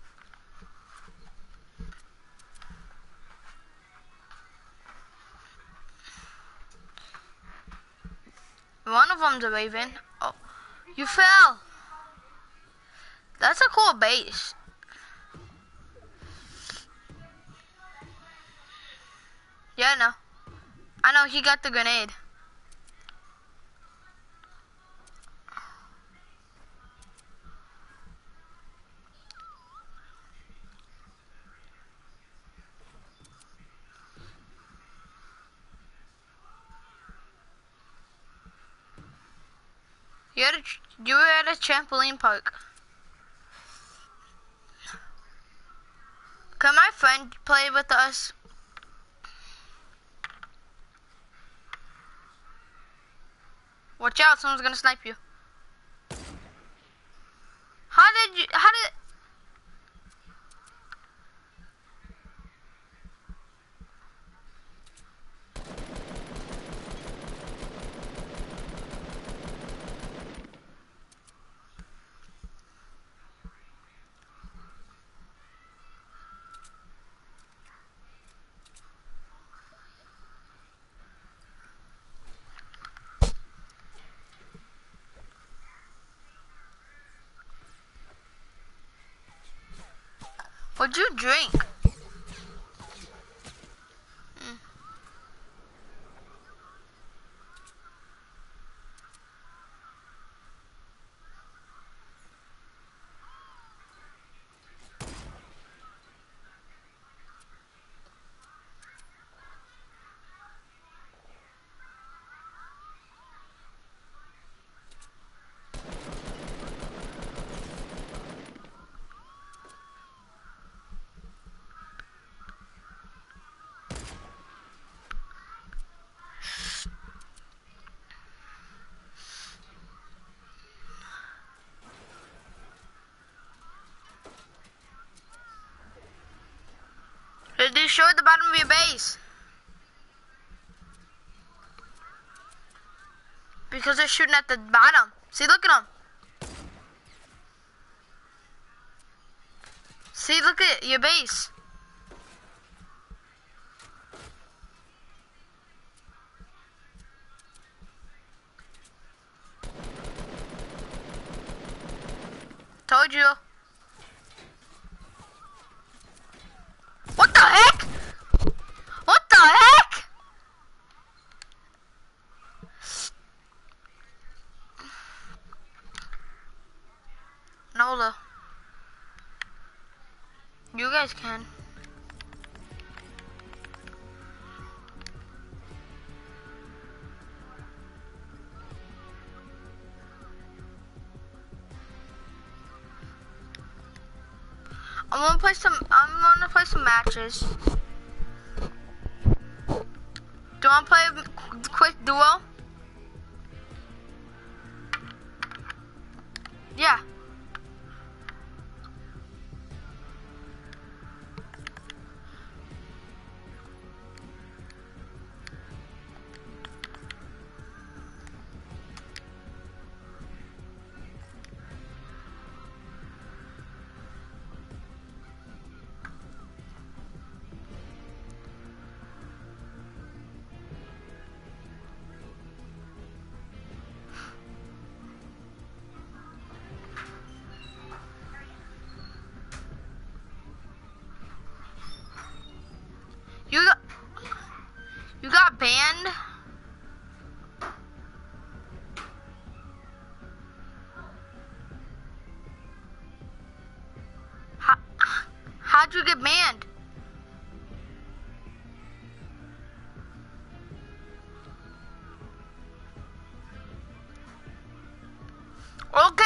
One of them's a raven. Oh, you fell. That's a cool base. Yeah, I know. I know, he got the grenade. You were at a trampoline park. Can my friend play with us? Watch out, someone's gonna snipe you. How did what'd you drink? Destroy the bottom of your base. Because they're shooting at the bottom. See, look at them. See, look at your base. Told you. What the heck? What the heck? Nola. You guys can. I'm gonna play some matches. Do you wanna play a quick duo? Yeah. You got banned? How'd you get banned? Okay.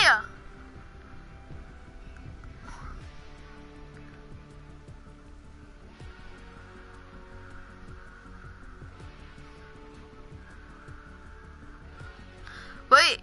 Wait.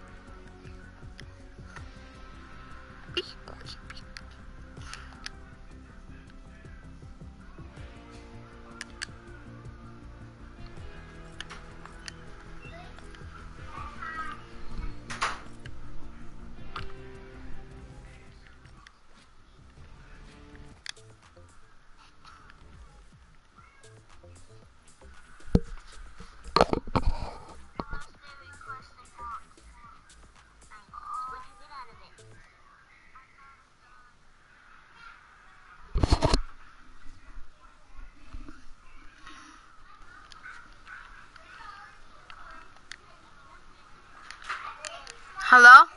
Hello?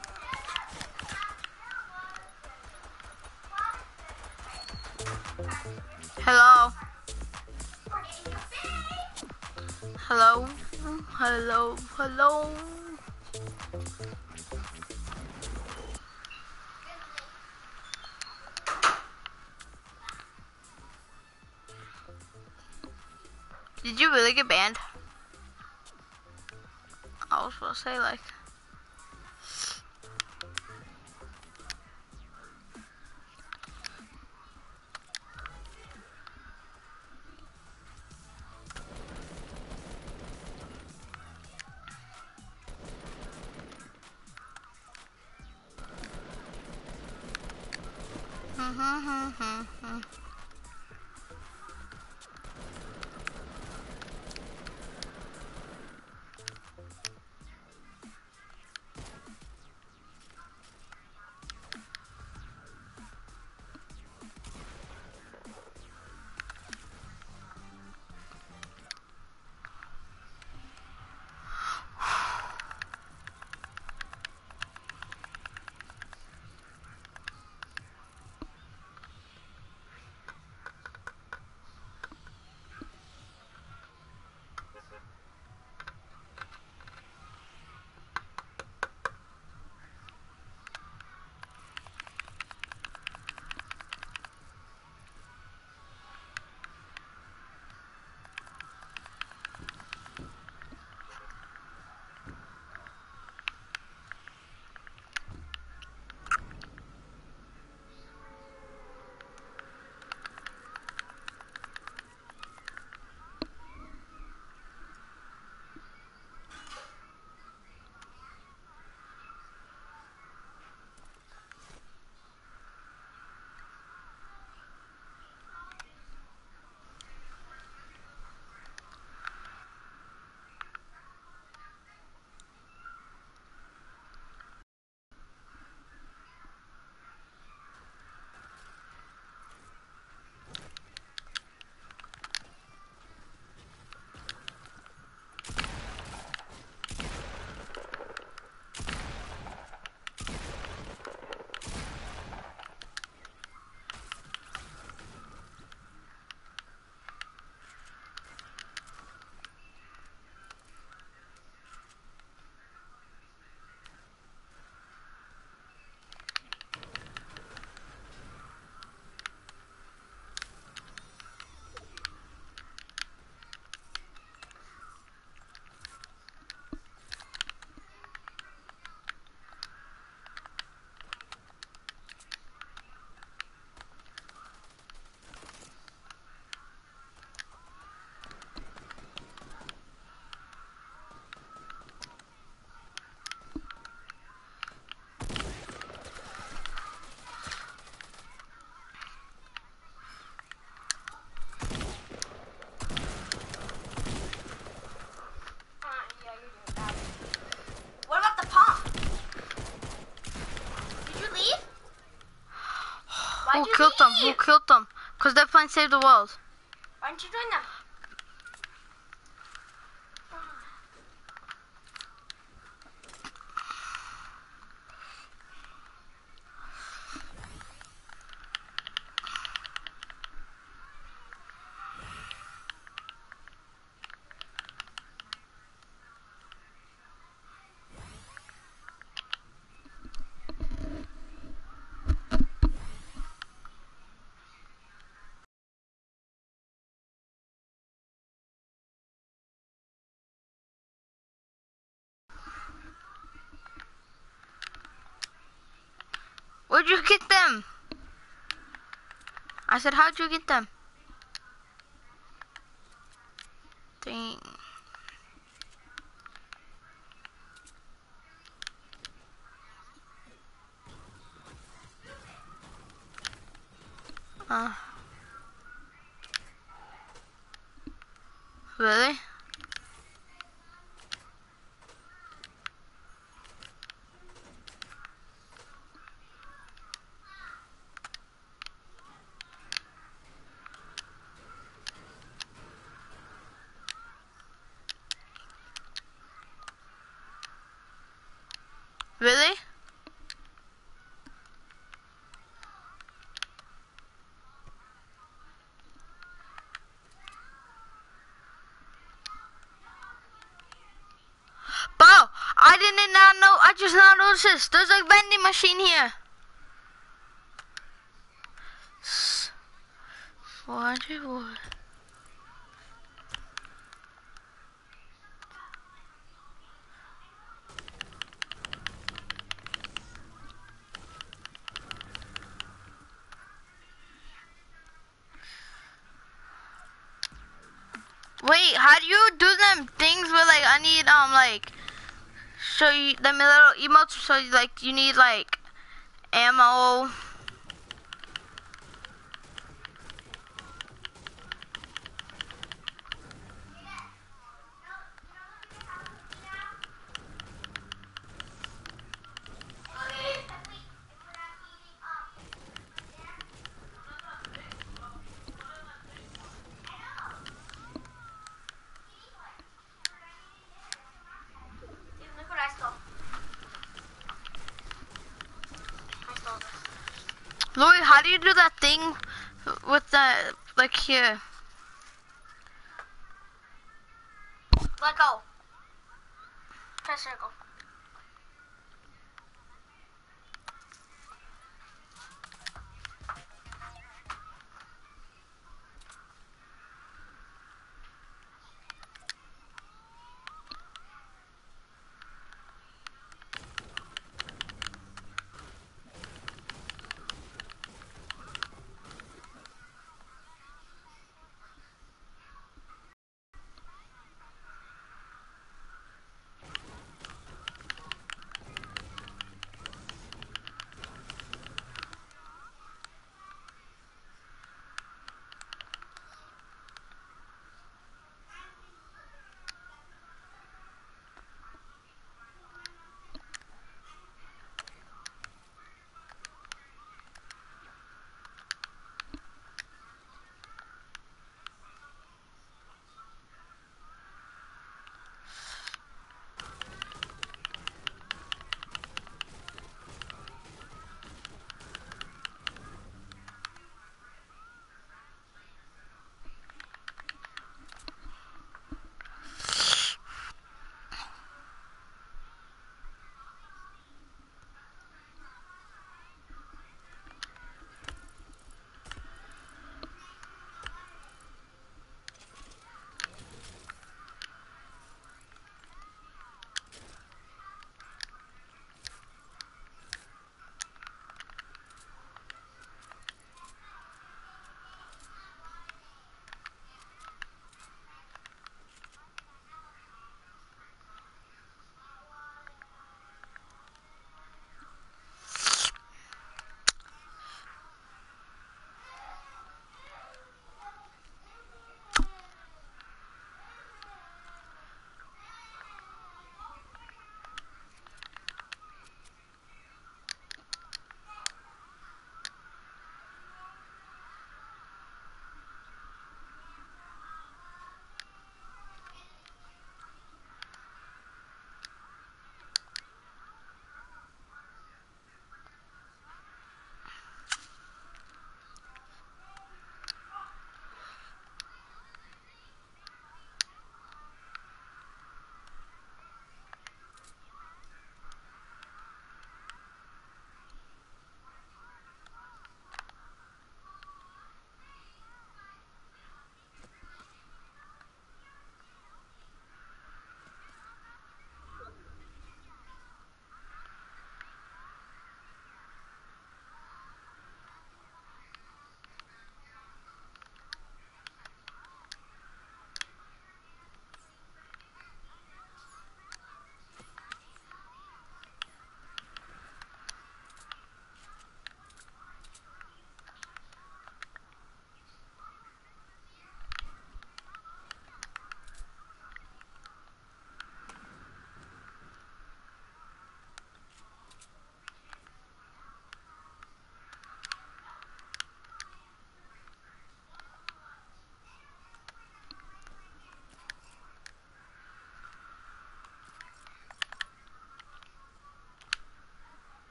Hello? Hello? Hello? Hello? Did you really get banned? I was supposed to say like... Who killed them? Because they're playing Save the World. Why don't you join them? Where'd you get them? I said, how'd you get them? Dang. Really? Really? Bro, I did not know. I just now noticed this. There's a vending machine here. 400 wood. Wait, how do you do them things where like I need like show you them little emotes so like you need like ammo? Look what I stole. I stole this. Louis, how do you do that thing with the like here? Let go. Press circle.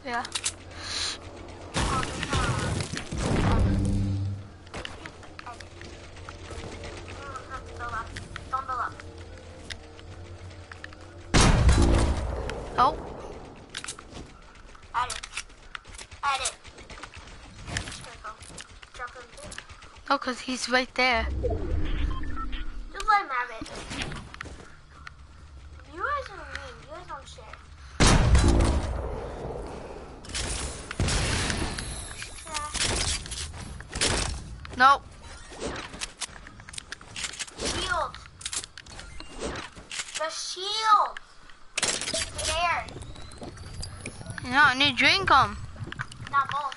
Yeah. Don't build up. Oh. Add it. Add it. Jump in. Oh, cause he's right there. Just let him have it. You guys are mean. You guys don't share. Nope. Shield. The shield. There. No, I need to drink them. Not both.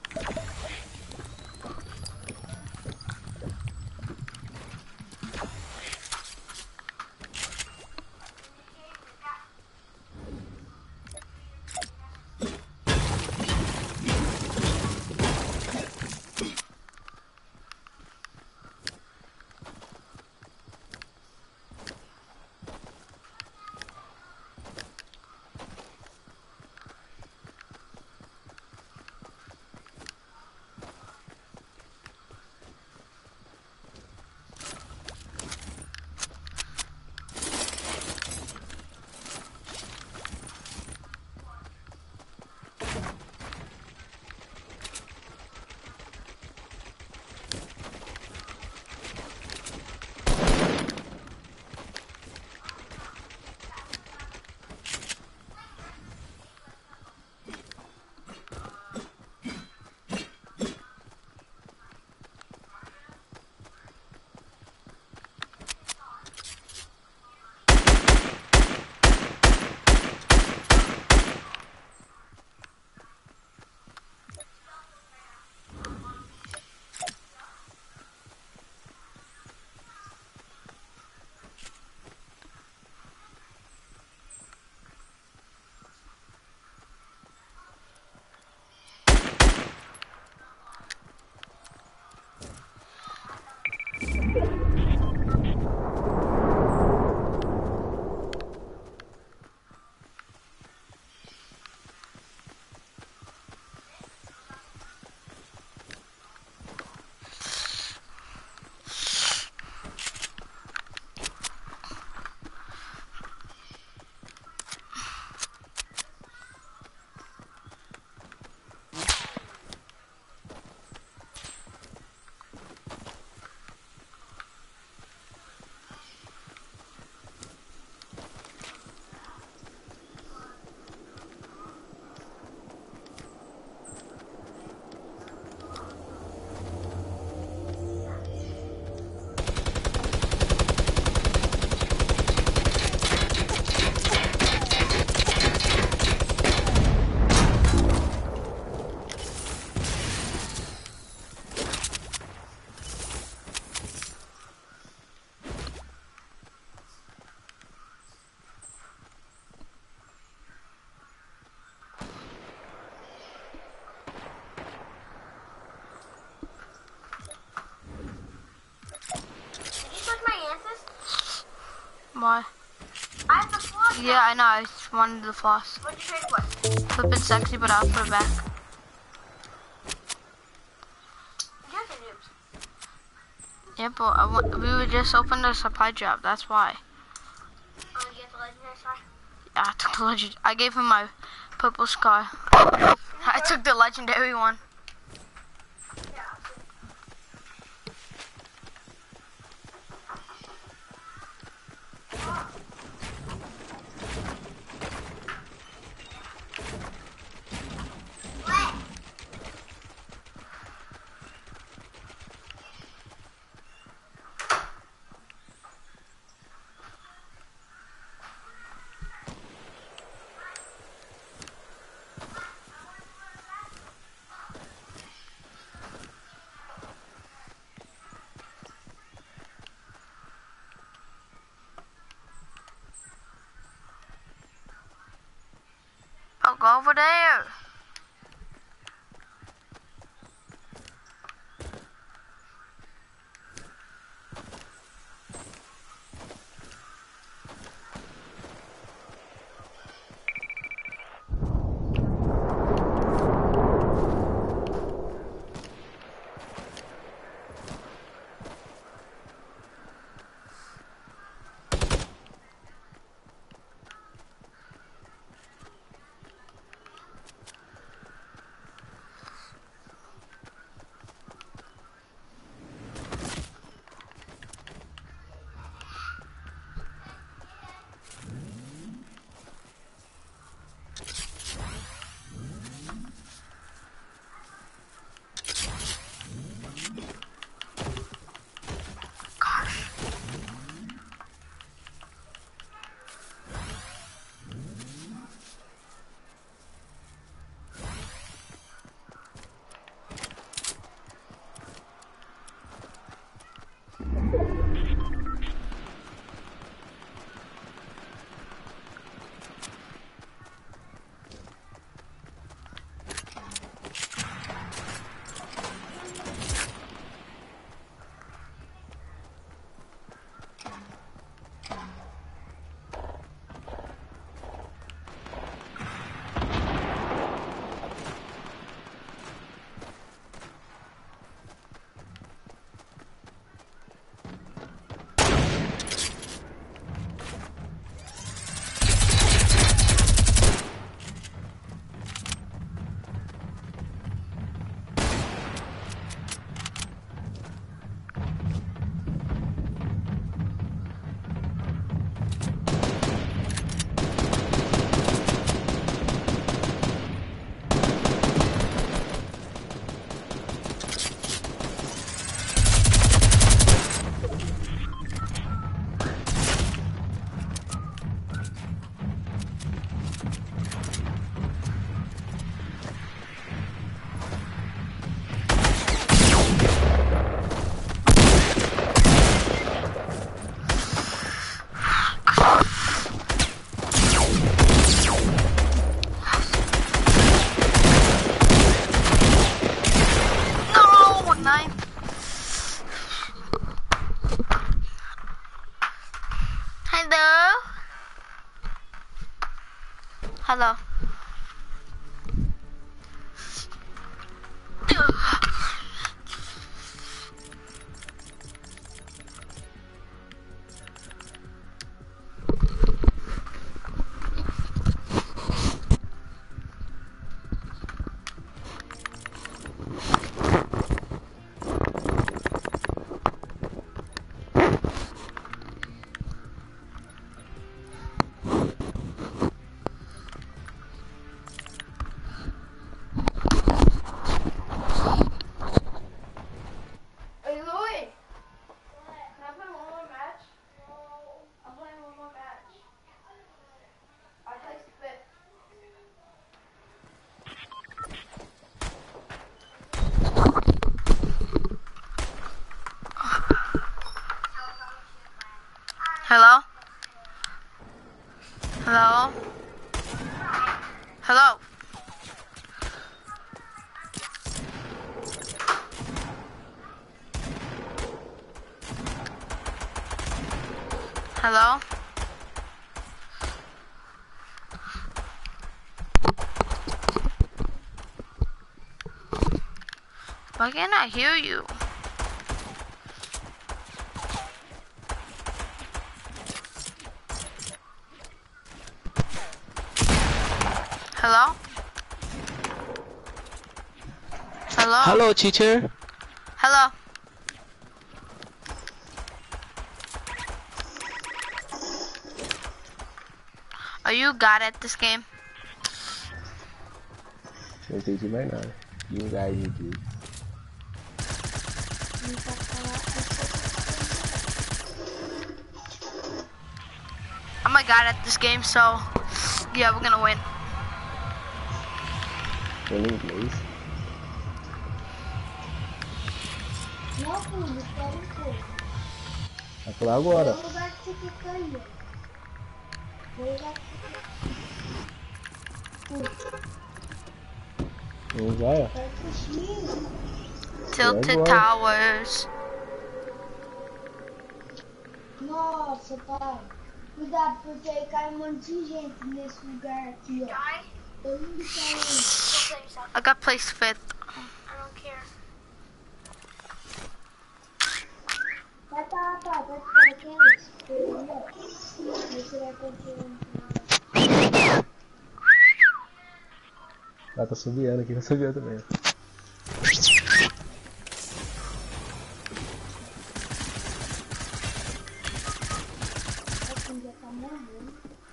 Why? I have the floss. Yeah, I know. I just wanted the floss. What'd you trade for? Flippin' sexy, but I'll put it back. You have the noobs. Yeah, but we would just open the supply drop. That's why. Oh, you have the legendary star? Yeah, I took the legend. I gave him my purple scar. I took the legendary one. Yeah. Oh, go over there. Hello? Why can't I hear you? Hello? Hello? Hello, teacher. Hello? Are you god at this game? Your teacher might not. You guys need to. I'm a god at this game, so yeah, we're gonna win. Winning, please. Vai pular agora. Vamos lá, ó. Tilted Towers. Nossa, pai. Cuidado, porque aí cai um monte de gente nesse lugar aqui, ó. Todo mundo caindo. I got placed 5th. I don't care. Vai pra aqueles. Você vai continuar. Ah, tá subiando aqui, tá subindo também. Já tá morrendo.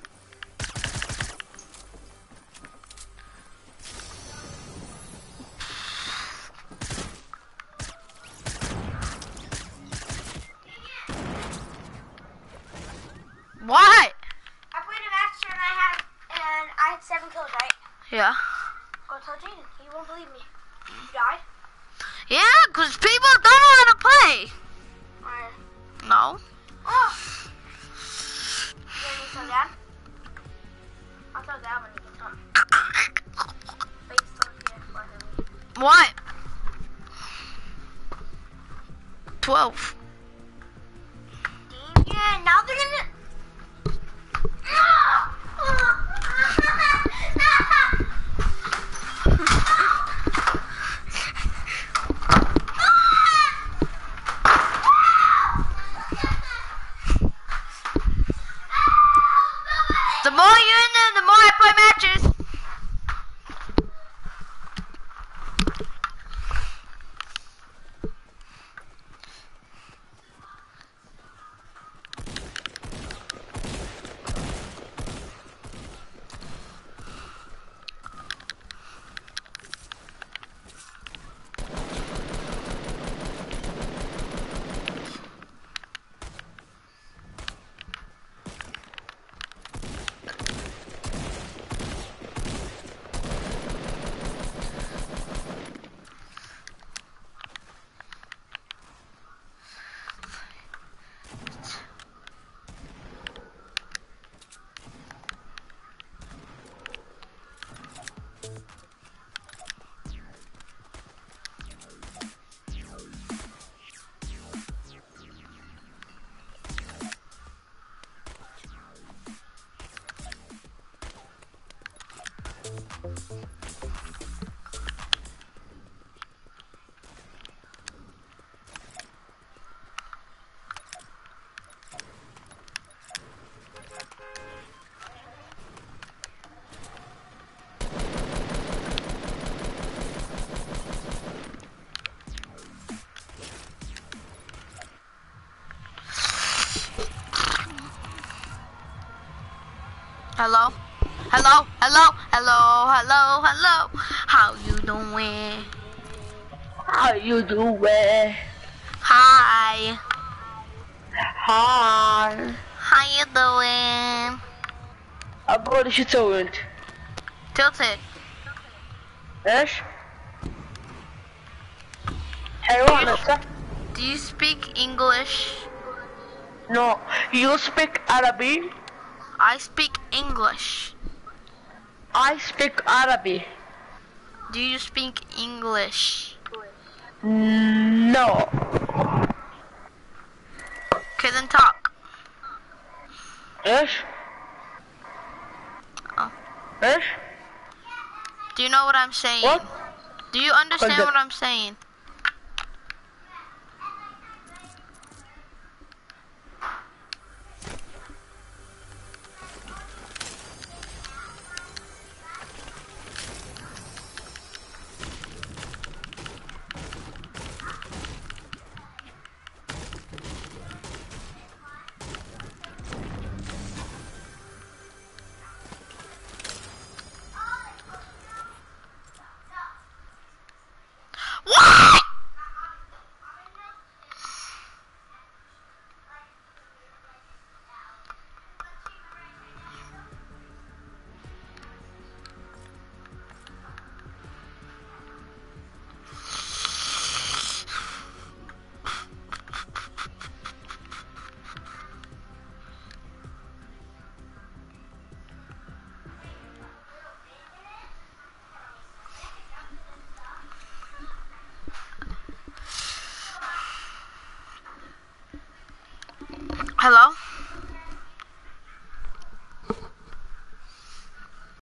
What? I played a match and I had 7 kills, right? Yeah. Go tell Jaden. He won't believe me. You died? Yeah, because people don't know how to play. Alright. No. Oh! You gonna need some dad? I'll tell dad when he gets home. But he's still here for him. What? 12. Yeah, now they're gonna... The more you're in there, the more I play matches. Hello? Hello? Hello? Hello? Hello? Hello? How you doing? How you doing? Hi. Hi. How you doing? Agora estou onde? Tilted. Yes? Hello, Alexa. Do you speak English? No, you speak Arabic? I speak English. I speak Arabic. Do you speak English? No. Okay, then talk. Ish? Oh. Ish? Do you know what I'm saying? What? Do you understand the- what I'm saying? What? Hello?